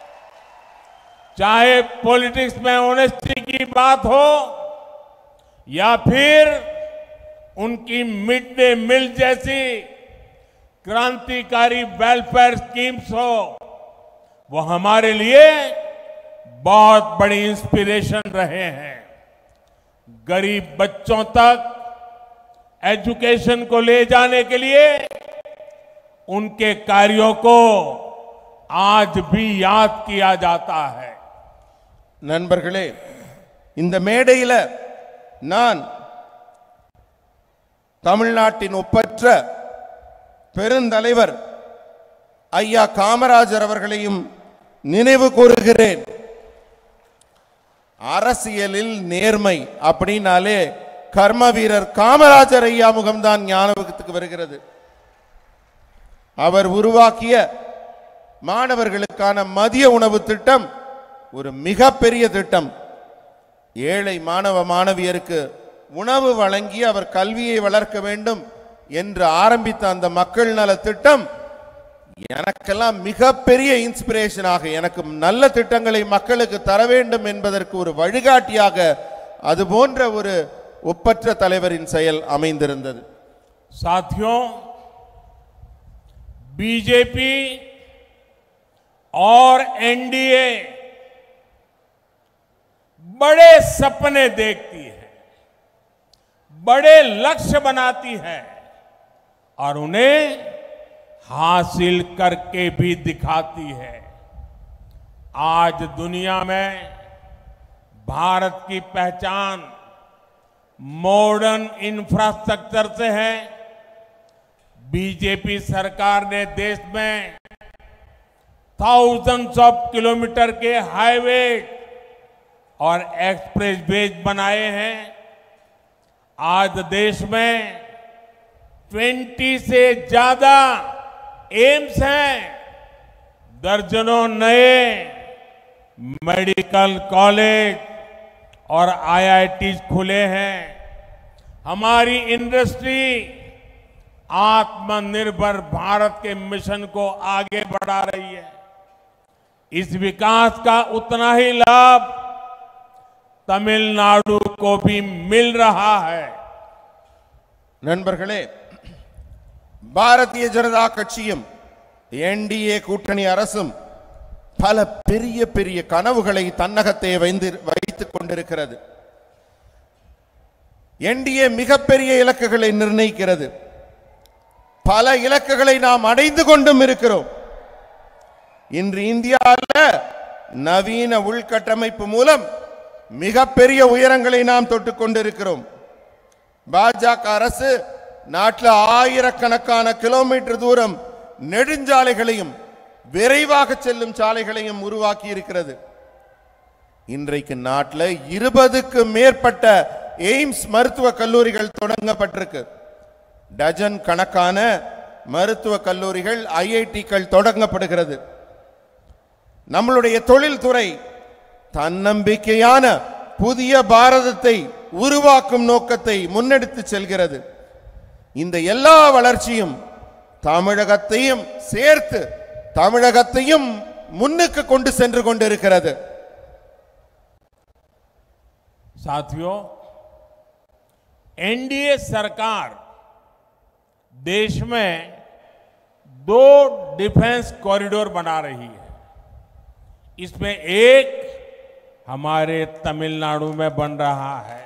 चाहे पॉलिटिक्स में ऑनेस्टी की बात हो या फिर उनकी मिड डे मील जैसी क्रांतिकारी वेलफेयर स्कीम्स हो, वो हमारे लिए बहुत बड़ी इंस्पिरेशन रहे हैं. गरीब बच्चों तक एजुकेशन को ले जाने के लिए उनके कार्यों को आज भी याद किया जाता है. நண்பர்களே, இந்த மேடையில் நான் தமிழ்நாட்டின் ஒப்பற்ற பெருந்தலைவர் ஐயா காமராஜர் அவர்களையும் நினைவு கூறுகிறேன். அரசியலில் நேர்மை அப்படினாலே கர்ம வீரர் காமராஜர் ஐயா முகம்தான் ஞாபகத்துக்கு வருகிறது. அவர் உருவாக்கிய மாணவர்களுக்கான மதிய உணவு திட்டம் ஒரு மிகப்பெரிய திட்டம். ஏழை மாணவ மாணவியருக்கு உணவு வழங்கி அவர் கல்வியை வளர்க்க வேண்டும் என்று ஆரம்பித்த அந்த மக்கள் நல திட்டம் எனக்கெல்லாம் மிகப்பெரிய இன்ஸ்பிரேஷனாக, எனக்கு நல்ல திட்டங்களை மக்களுக்கு தர வேண்டும் என்பதற்கு ஒரு வழிகாட்டியாக அது போன்ற ஒரு ஒப்பற்ற தலைவரின் செயல் அமைந்திருந்தது. साथियों, बीजेपी और एनडीए बड़े सपने देखती है, बड़े लक्ष्य बनाती है और उन्हें हासिल करके भी दिखाती है. आज दुनिया में भारत की पहचान मॉडर्न इंफ्रास्ट्रक्चर से है. बीजेपी सरकार ने देश में थाउजेंड्स ऑफ किलोमीटर के हाईवे और एक्सप्रेसवेज बनाए हैं. आज देश में बीस से ज्यादा एम्स हैं, दर्जनों नए मेडिकल कॉलेज और आई आई टी खुले हैं। हमारी इंडस्ट्री आत्मनिर्भर भारत के मिशन को आगे बढ़ा रही है। इस विकास का उतना ही लाभ तमिलनाडु को भी मिल रहा है। நண்பர்களே, பாரதிய ஜனதா கட்சியும் என்டிஏ கூட்டணி அரசும் பல பெரிய பெரிய கனவுகளை தன்னகத்தை வைத்துக் கொண்டிருக்கிறது. என்டிஏ மிகப்பெரிய இலக்குகளை நிர்ணயிக்கிறது. பல இலக்குகளை நாம் அடைந்து கொண்டும் இருக்கிறோம். இன்று இந்தியாவில் நவீன உள்கட்டமைப்பு மூலம் மிகப்பெரிய உயரங்களை நாம் தொட்டுக் கொண்டிருக்கிறோம். பாஜக அரசு நாட்டில் ஆயிரக்கணக்கான கிலோமீட்டர் தூரம் நெடுஞ்சாலைகளையும் விரைவாக செல்லும் சாலைகளையும் உருவாக்கி இருக்கிறது. இன்றைக்கு நாட்டில் இருபதுக்கு மேற்பட்ட எய்ம்ஸ் மருத்துவ கல்லூரிகள் தொடங்கப்பட்டிருக்கு. டஜன் கணக்கான மருத்துவ கல்லூரிகள் ஐஐடிக்கள் தொடங்கப்படுகிறது. நம்மளுடைய தொழில்துறை தன்னம்பிக்கையான புதிய பாரதத்தை உருவாக்கும் நோக்கத்தை முன்னெடுத்து செல்கிறது. இந்த எல்லா வளர்ச்சியும் தமிழகத்தையும் சேர்த்து தமிழகத்தையும் முன்னுக்கு கொண்டு சென்று கொண்டிருக்கிறது. साथियों, एनडीए सरकार देश में दो डिफेंस कॉरिडोर बना रही है। इसमें एक हमारे तमिलनाडु में बन रहा है।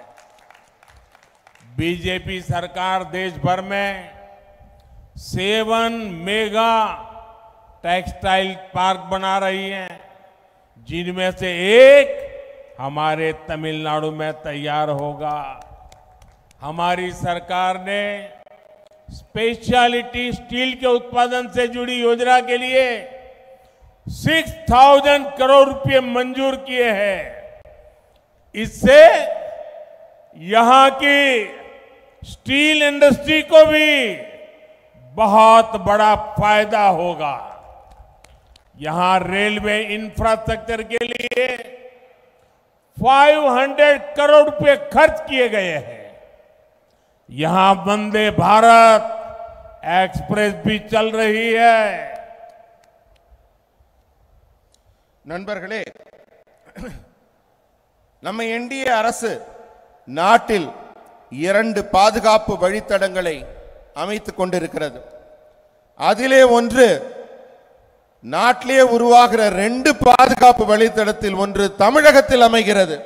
बीजेपी सरकार देश भर में सेवन मेगा टेक्सटाइल पार्क बना रही है, जिनमें से एक हमारे तमिलनाडु में तैयार होगा। हमारी सरकार ने स्पेशलिटी स्टील के उत्पादन से जुड़ी योजना के लिए सिक्स थाउजेंड करोड़ रुपए मंजूर किए हैं। इससे यहां की स्टील इंडस्ट्री को भी बहुत बड़ा फायदा होगा। यहां रेलवे इंफ्रास्ट्रक्चर के लिए पाँच सौ करोड़ रुपए खर्च किए गए हैं। यहां वंदे भारत एक्सप्रेस भी चल रही है। நண்பர்களே, நம்ம என்டிஏ அரசு நாட்டில் இரண்டு பாதுகாப்பு வழித்தடங்களை அமைத்துக் கொண்டிருக்கிறது. அதிலே ஒன்று நாட்டிலே உருவாகிற ரெண்டு பாதுகாப்பு வழித்தடத்தில் ஒன்று தமிழகத்தில் அமைகிறது.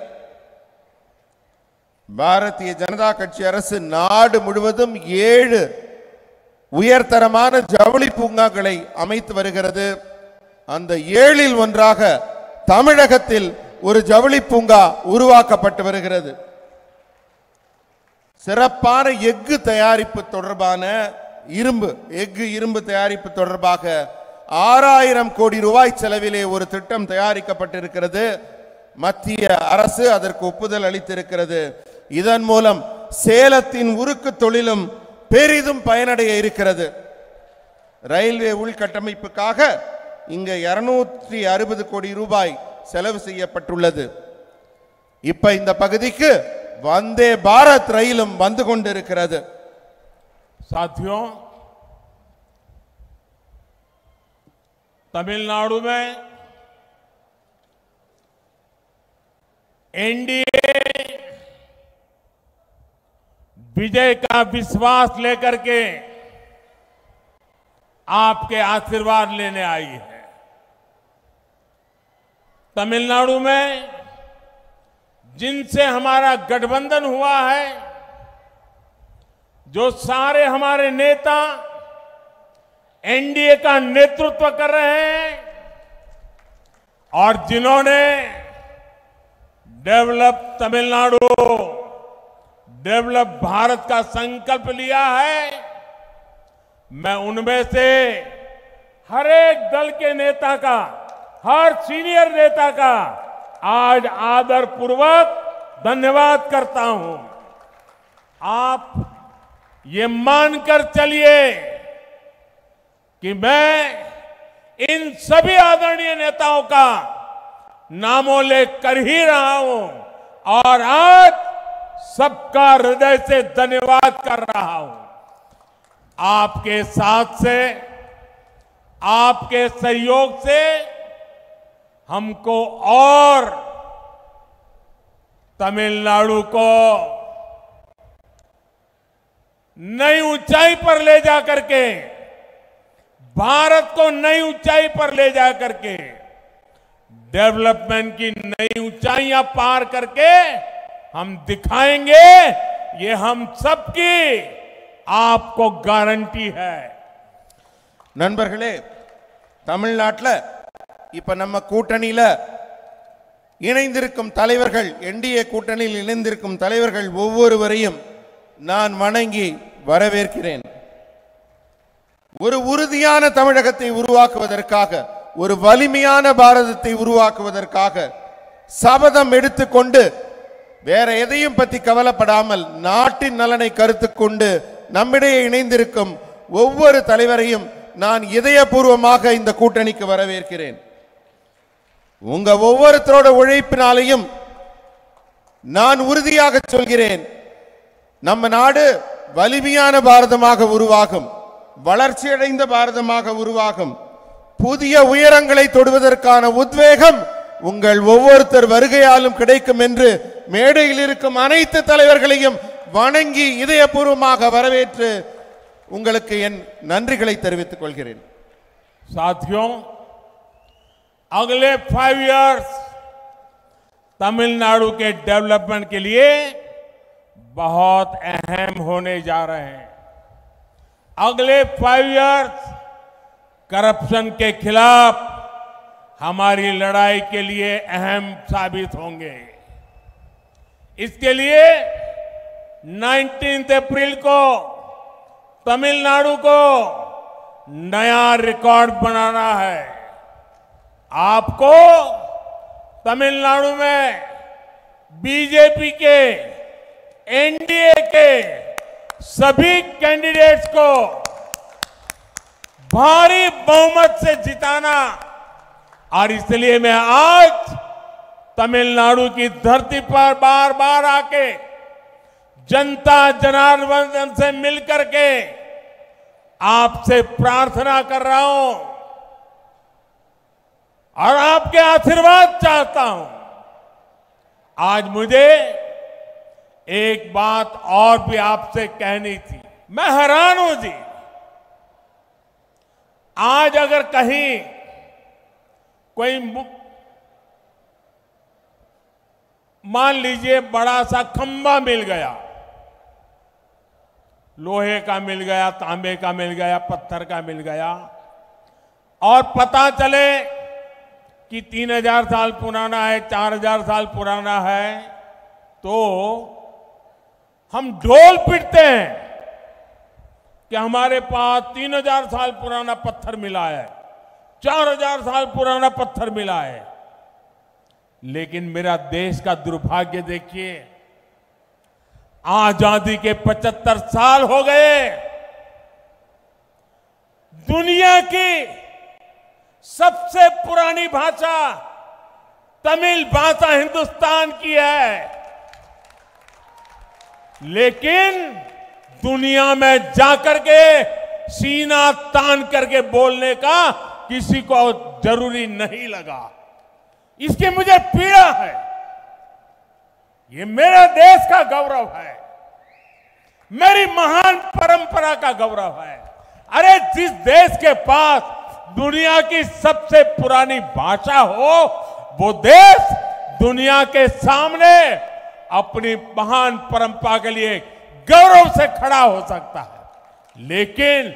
பாரதிய ஜனதா கட்சி அரசு நாடு முழுவதும் ஏழு உயர்தரமான ஜவுளி பூங்காக்களை அமைத்து வருகிறது. அந்த ஏழில் ஒன்றாக தமிழகத்தில் ஒரு ஜவுளி பூங்கா உருவாக்கப்பட்டு வருகிறது. சிறப்பான எஃகு தயாரிப்பு தொடர்பான இரும்பு எஃகு இரும்பு தயாரிப்பு தொடர்பாக ஆறாயிரம் கோடி ரூபாய் செலவிலே ஒரு திட்டம் தயாரிக்கப்பட்டிருக்கிறது. மத்திய அரசு அதற்கு ஒப்புதல் அளித்திருக்கிறது. இதன் மூலம் சேலத்தின் உருக்கு தொழிலும் பெரிதும் பயனடைய இருக்கிறது. ரயில்வே உள்கட்டமைப்புக்காக இங்க இருநூற்றி அறுபது கோடி ரூபாய் செலவு செய்யப்பட்டுள்ளது. இப்ப இந்த பகுதிக்கு வந்தே பாரத் ரயிலும் வந்து கொண்டிருக்கிறது. साथियों, तमिलनाडु में एनडीए विजय का विश्वास लेकर के आपके आशीर्वाद लेने आई है। तमिलनाडु में जिनसे हमारा गठबंधन हुआ है, जो सारे हमारे नेता एनडीए का नेतृत्व कर रहे हैं और जिन्होंने डेवलप तमिलनाडु, डेवलप भारत का संकल्प लिया है, मैं उनमें से हर एक दल के नेता का, हर सीनियर नेता का आज आदर पूर्वक धन्यवाद करता हूं। आप ये मानकर चलिए कि मैं इन सभी आदरणीय नेताओं का नामोल्लेख कर ही रहा हूं और आज सबका हृदय से धन्यवाद कर रहा हूं। आपके साथ से, आपके सहयोग से हमको और तमिलनाडु को नई ऊंचाई पर ले जा करके, भारत को नई ऊंचाई पर ले जा करके, डेवलपमेंट की नई ऊंचाइयां पार करके हम दिखाएंगे। ये हम सबकी आपको गारंटी है। நண்பர்களே, தமிழ்நாட்டில் இப்ப நம்ம கூட்டணியில இணைந்திருக்கும் தலைவர்கள், என்டிஏ கூட்டணியில் இணைந்திருக்கும் தலைவர்கள் ஒவ்வொருவரையும் நான் வணங்கி வரவேற்கிறேன். ஒரு உறுதியான தமிழகத்தை உருவாக்குவதற்காக, ஒரு வலிமையான பாரதத்தை உருவாக்குவதற்காக சபதம் எடுத்துக்கொண்டு வேற எதையும் பற்றி கவலைப்படாமல் நாட்டின் நலனை கருத்துக் கொண்டு நம்மிடையே இணைந்திருக்கும் ஒவ்வொரு தலைவரையும் நான் இதயபூர்வமாக இந்த கூட்டணிக்கு வரவேற்கிறேன். உங்க ஒவ்வொருத்தரோட உழைப்பினாலையும் நான் உறுதியாக சொல்கிறேன், நம்ம நாடு வலிமையான பாரதமாக உருவாகும், வளர்ச்சியடைந்த பாரதமாக உருவாகும். புதிய உயரங்களை தொடுவதற்கான உத்வேகம் உங்கள் ஒவ்வொருத்தர் வருகையாலும் கிடைக்கும் என்று மேடையில் இருக்கும் அனைத்து தலைவர்களையும் வணங்கி இதயபூர்வமாக வரவேற்று உங்களுக்கு என் நன்றிகளை தெரிவித்துக் கொள்கிறேன். साथियों, अगले फाइव इयर्स तमिलनाडु के डेवलपमेंट के लिए बहुत अहम होने जा रहे हैं। अगले फाइव इयर्स करप्शन के खिलाफ हमारी लड़ाई के लिए अहम साबित होंगे। इसके लिए उन्नीस अप्रैल को तमिलनाडु को नया रिकॉर्ड बनाना है। आपको तमिलनाडु में बीजेपी के, एनडीए के सभी कैंडिडेट्स को भारी बहुमत से जिताना, और इसलिए मैं आज तमिलनाडु की धरती पर बार बार आके जनता जनार्दन से मिलकर के आपसे प्रार्थना कर रहा हूं और आपके आशीर्वाद चाहता हूं। आज मुझे एक बात और भी आपसे कहनी थी। मैं हैरान हूं जी, आज अगर कहीं कोई मान लीजिए बड़ा सा खंबा मिल गया, लोहे का मिल गया, तांबे का मिल गया, पत्थर का मिल गया, और पता चले कि तीन हजार साल पुराना है, चार हजार साल पुराना है, तो हम ढोल पीटते हैं कि हमारे पास तीन हजार साल पुराना पत्थर मिला है, चार हजार साल पुराना पत्थर मिला है। लेकिन मेरा देश का दुर्भाग्य देखिए, आजादी के पचहत्तर साल हो गए, दुनिया की सबसे पुरानी भाषा तमिल भाषा हिंदुस्तान की है, लेकिन दुनिया में जाकर के सीना तान करके बोलने का किसी को जरूरी नहीं लगा। इसकी मुझे पीड़ा है। ये मेरे देश का गौरव है, मेरी महान परंपरा का गौरव है। अरे जिस देश के पास दुनिया की सबसे पुरानी भाषा हो, वो देश दुनिया के सामने अपनी महान परंपरा के लिए गौरव से खड़ा हो सकता है। लेकिन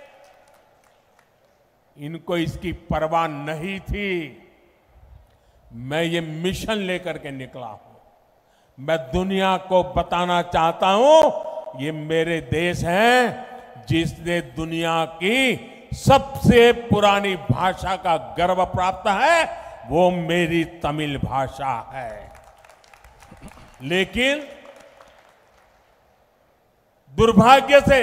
इनको इसकी परवाह नहीं थी। मैं ये मिशन लेकर के निकला हूं। मैं दुनिया को बताना चाहता हूं, ये मेरे देश हैं जिसने दुनिया की सबसे पुरानी भाषा का गर्व प्राप्त है, वो मेरी तमिल भाषा है। लेकिन दुर्भाग्य से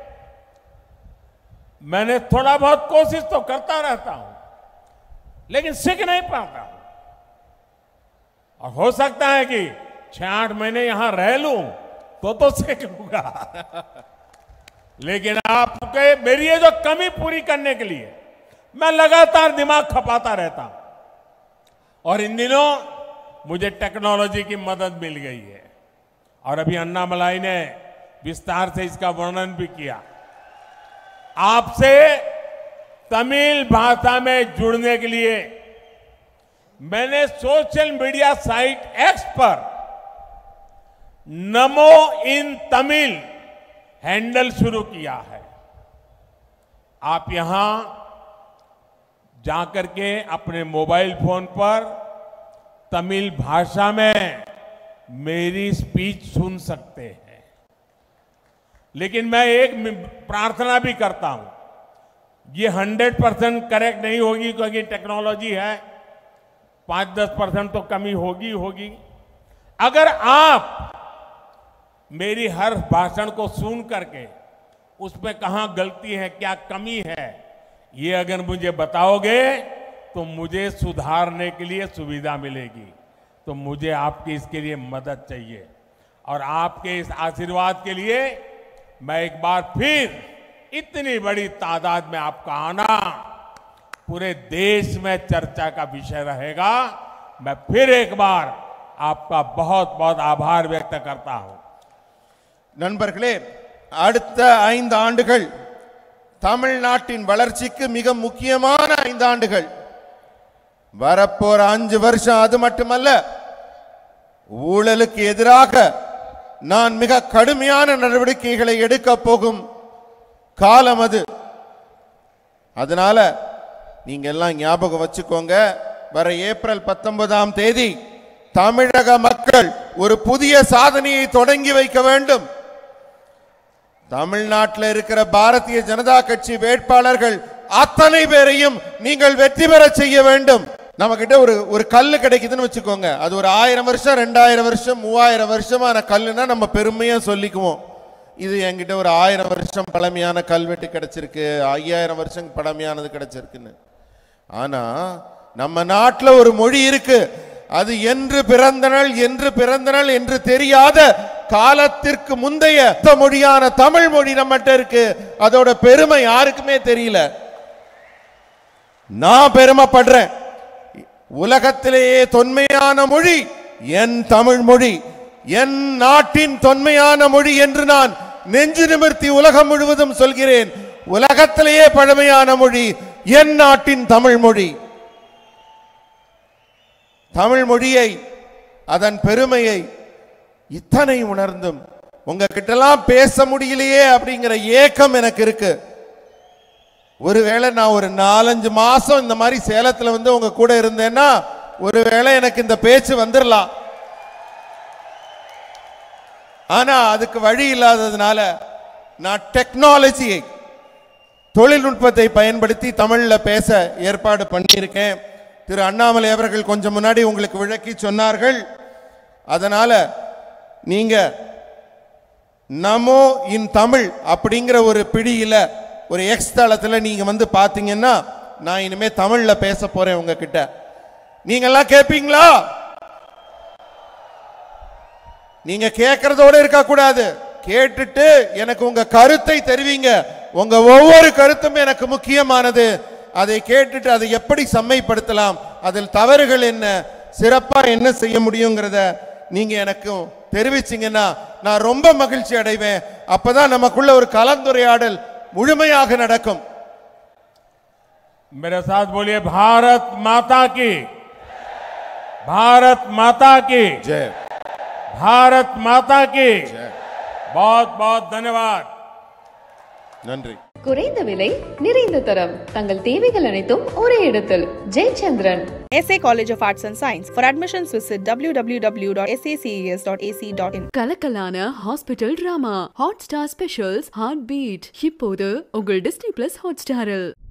मैंने थोड़ा बहुत कोशिश तो करता रहता हूं, लेकिन सीख नहीं पाता हूं। और हो सकता है कि छह आठ महीने यहां रह लूं तो तो सीख लूंगा। लेकिन आपके मेरी ये जो कमी पूरी करने के लिए मैं लगातार दिमाग खपाता रहता हूं और इन दिनों मुझे टेक्नोलॉजी की मदद मिल गई है और अभी अन्नामलाई ने विस्तार से इसका वर्णन भी किया। आपसे तमिल भाषा में जुड़ने के लिए मैंने सोशल मीडिया साइट एक्स पर नमो इन तमिल हैंडल शुरू किया है। आप यहां जाकर के अपने मोबाइल फोन पर तमिल भाषा में मेरी स्पीच सुन सकते हैं। लेकिन मैं एक प्रार्थना भी करता हूं, ये हंड्रेड परसेंट करेक्ट नहीं होगी क्योंकि टेक्नोलॉजी है, पांच दस परसेंट तो कमी होगी होगी। अगर आप मेरी हर भाषण को सुन करके उसमें कहां गलती है, क्या कमी है, ये अगर मुझे बताओगे तो मुझे सुधारने के लिए सुविधा मिलेगी। तो मुझे आपकी इसके लिए मदद चाहिए और आपके इस आशीर्वाद के लिए मैं एक बार फिर इतनी बड़ी तादाद में आपका आना पूरे देश में चर्चा का विषय रहेगा। मैं फिर एक बार आपका बहुत बहुत आभार व्यक्त करता हूं। நண்பர்களே, அடுத்த ஐந்து ஆண்டுகள் தமிழ்நாட்டின் வளர்ச்சிக்கு மிக முக்கியமான ஐந்து ஆண்டுகள். வரப்போற அஞ்சு வருஷம் அது மட்டுமல்ல, ஊழலுக்கு எதிராக நான் மிக கடுமையான நடவடிக்கைகளை எடுக்க போகும் காலம் அது. அதனால நீங்க எல்லாம் ஞாபகம் வச்சுக்கோங்க, வர ஏப்ரல் பத்தொன்பதாம் தேதி தமிழக மக்கள் ஒரு புதிய சாதனையை தொடங்கி வைக்க வேண்டும். தமிழ்நாட்டில் இருக்கிற பாரதிய ஜனதா கட்சி வேட்பாளர்கள் அத்தனை பேரையும் நீங்கள் வெற்றி பெற செய்ய வேண்டும். நம்ம கிட்ட ஒரு ஒரு கல்லு கிடைக்குதுன்னு வச்சுக்கோங்க, அது ஒரு ஆயிரம் வருஷம் ரெண்டாயிரம் வருஷம் மூவாயிரம் வருஷமான கல்லுன்னா நம்ம பெருமையா சொல்லிக்குவோம். இது என்கிட்ட ஒரு ஆயிரம் வருஷம் பழமையான கல்வெட்டு கிடைச்சிருக்கு, ஐயாயிரம் வருஷம் பழமையானது கிடைச்சிருக்குன்னு. ஆனா நம்ம நாட்டில் ஒரு மொழி இருக்கு, அது என்று பிறந்தனள் என்று பிறந்தனள் என்று தெரியாத காலத்திற்கு முந்தைய மொழியான தமிழ் மொழி நம்மகிட்ட இருக்கு. அதோட பெருமை யாருக்குமே தெரியல. நான் பெருமைப்படுறேன். உலகத்திலேயே தொன்மையான மொழி என் தமிழ் மொழி, என் நாட்டின் தொன்மையான மொழி என்று நான் நெஞ்சு நிமிர்த்தி உலகம் முழுவதும் சொல்கிறேன். உலகத்திலேயே பழமையான மொழி என் நாட்டின் தமிழ் மொழி. தமிழ் மொழியை, அதன் பெருமையை இத்தனை உணர்ந்தும் உங்ககிட்டலாம் பேச முடியலையே அப்படிங்கிற ஏக்கம் எனக்கு இருக்கு. ஒருவேளை நான் ஒரு நாலஞ்சு மாசம் இந்த மாதிரி சேலத்துல வந்து உங்க கூட இருந்தேன்னா ஒருவேளை எனக்கு இந்த பேச்சு வந்துடலாம். ஆனா அதுக்கு வழி இல்லாததுனால நான் டெக்னாலஜியை, தொழில்நுட்பத்தை பயன்படுத்தி தமிழ்ல பேச ஏற்பாடு பண்ணியிருக்கேன். திரு அண்ணாமலை அவர்கள் கொஞ்சம் முன்னாடி உங்களுக்கு விளக்கி சொன்னார்கள். அதனால நீங்க நமோ இன் தமிழ் அப்படிங்கிற ஒரு பிடியில ஒரு எக்ஸ் தளத்துல நீங்க வந்து பாத்தீங்கன்னா நான் இனிமே தமிழ்ல பேச போறேன் உங்ககிட்ட. நீங்க எல்லாம் கேட்பீங்களா? நீங்க கேட்கறதோட இருக்க கூடாது, கேட்டுட்டு எனக்கு உங்க கருத்தை தெரிவிங்க. உங்க ஒவ்வொரு கருத்தும் எனக்கு முக்கியமானது. அதை கேட்டுட்டு அதை எப்படி செம்மைப்படுத்தலாம், அதில் தவறுகள் என்ன, சிறப்பா என்ன செய்ய முடியுங்கிறத நீங்க எனக்கு தெரிவிச்சீங்கன்னா நான் ரொம்ப மகிழ்ச்சி அடைவேன். அப்பதான் நமக்குள்ள ஒரு கலந்துரையாடல் முழுமையாக நடக்கும். मेरे साथ बोलिए भारत माता की, भारत माता की जय, भारत माता की जय. बहुत बहुत धन्यवाद. நன்றி. குறைந்த விலை, நிறைந்த தரம், தங்கள் தேவைகள் அனைத்தும் ஒரே இடத்தில். Jayachandran. S A College of Arts and Science. For admissions visit w w w dot s a c e s dot a c dot in. கலக்கலான hospital drama Hotstar specials heart beat இப்போது உங்கள் Disney plus hot ஸ்டாரில்.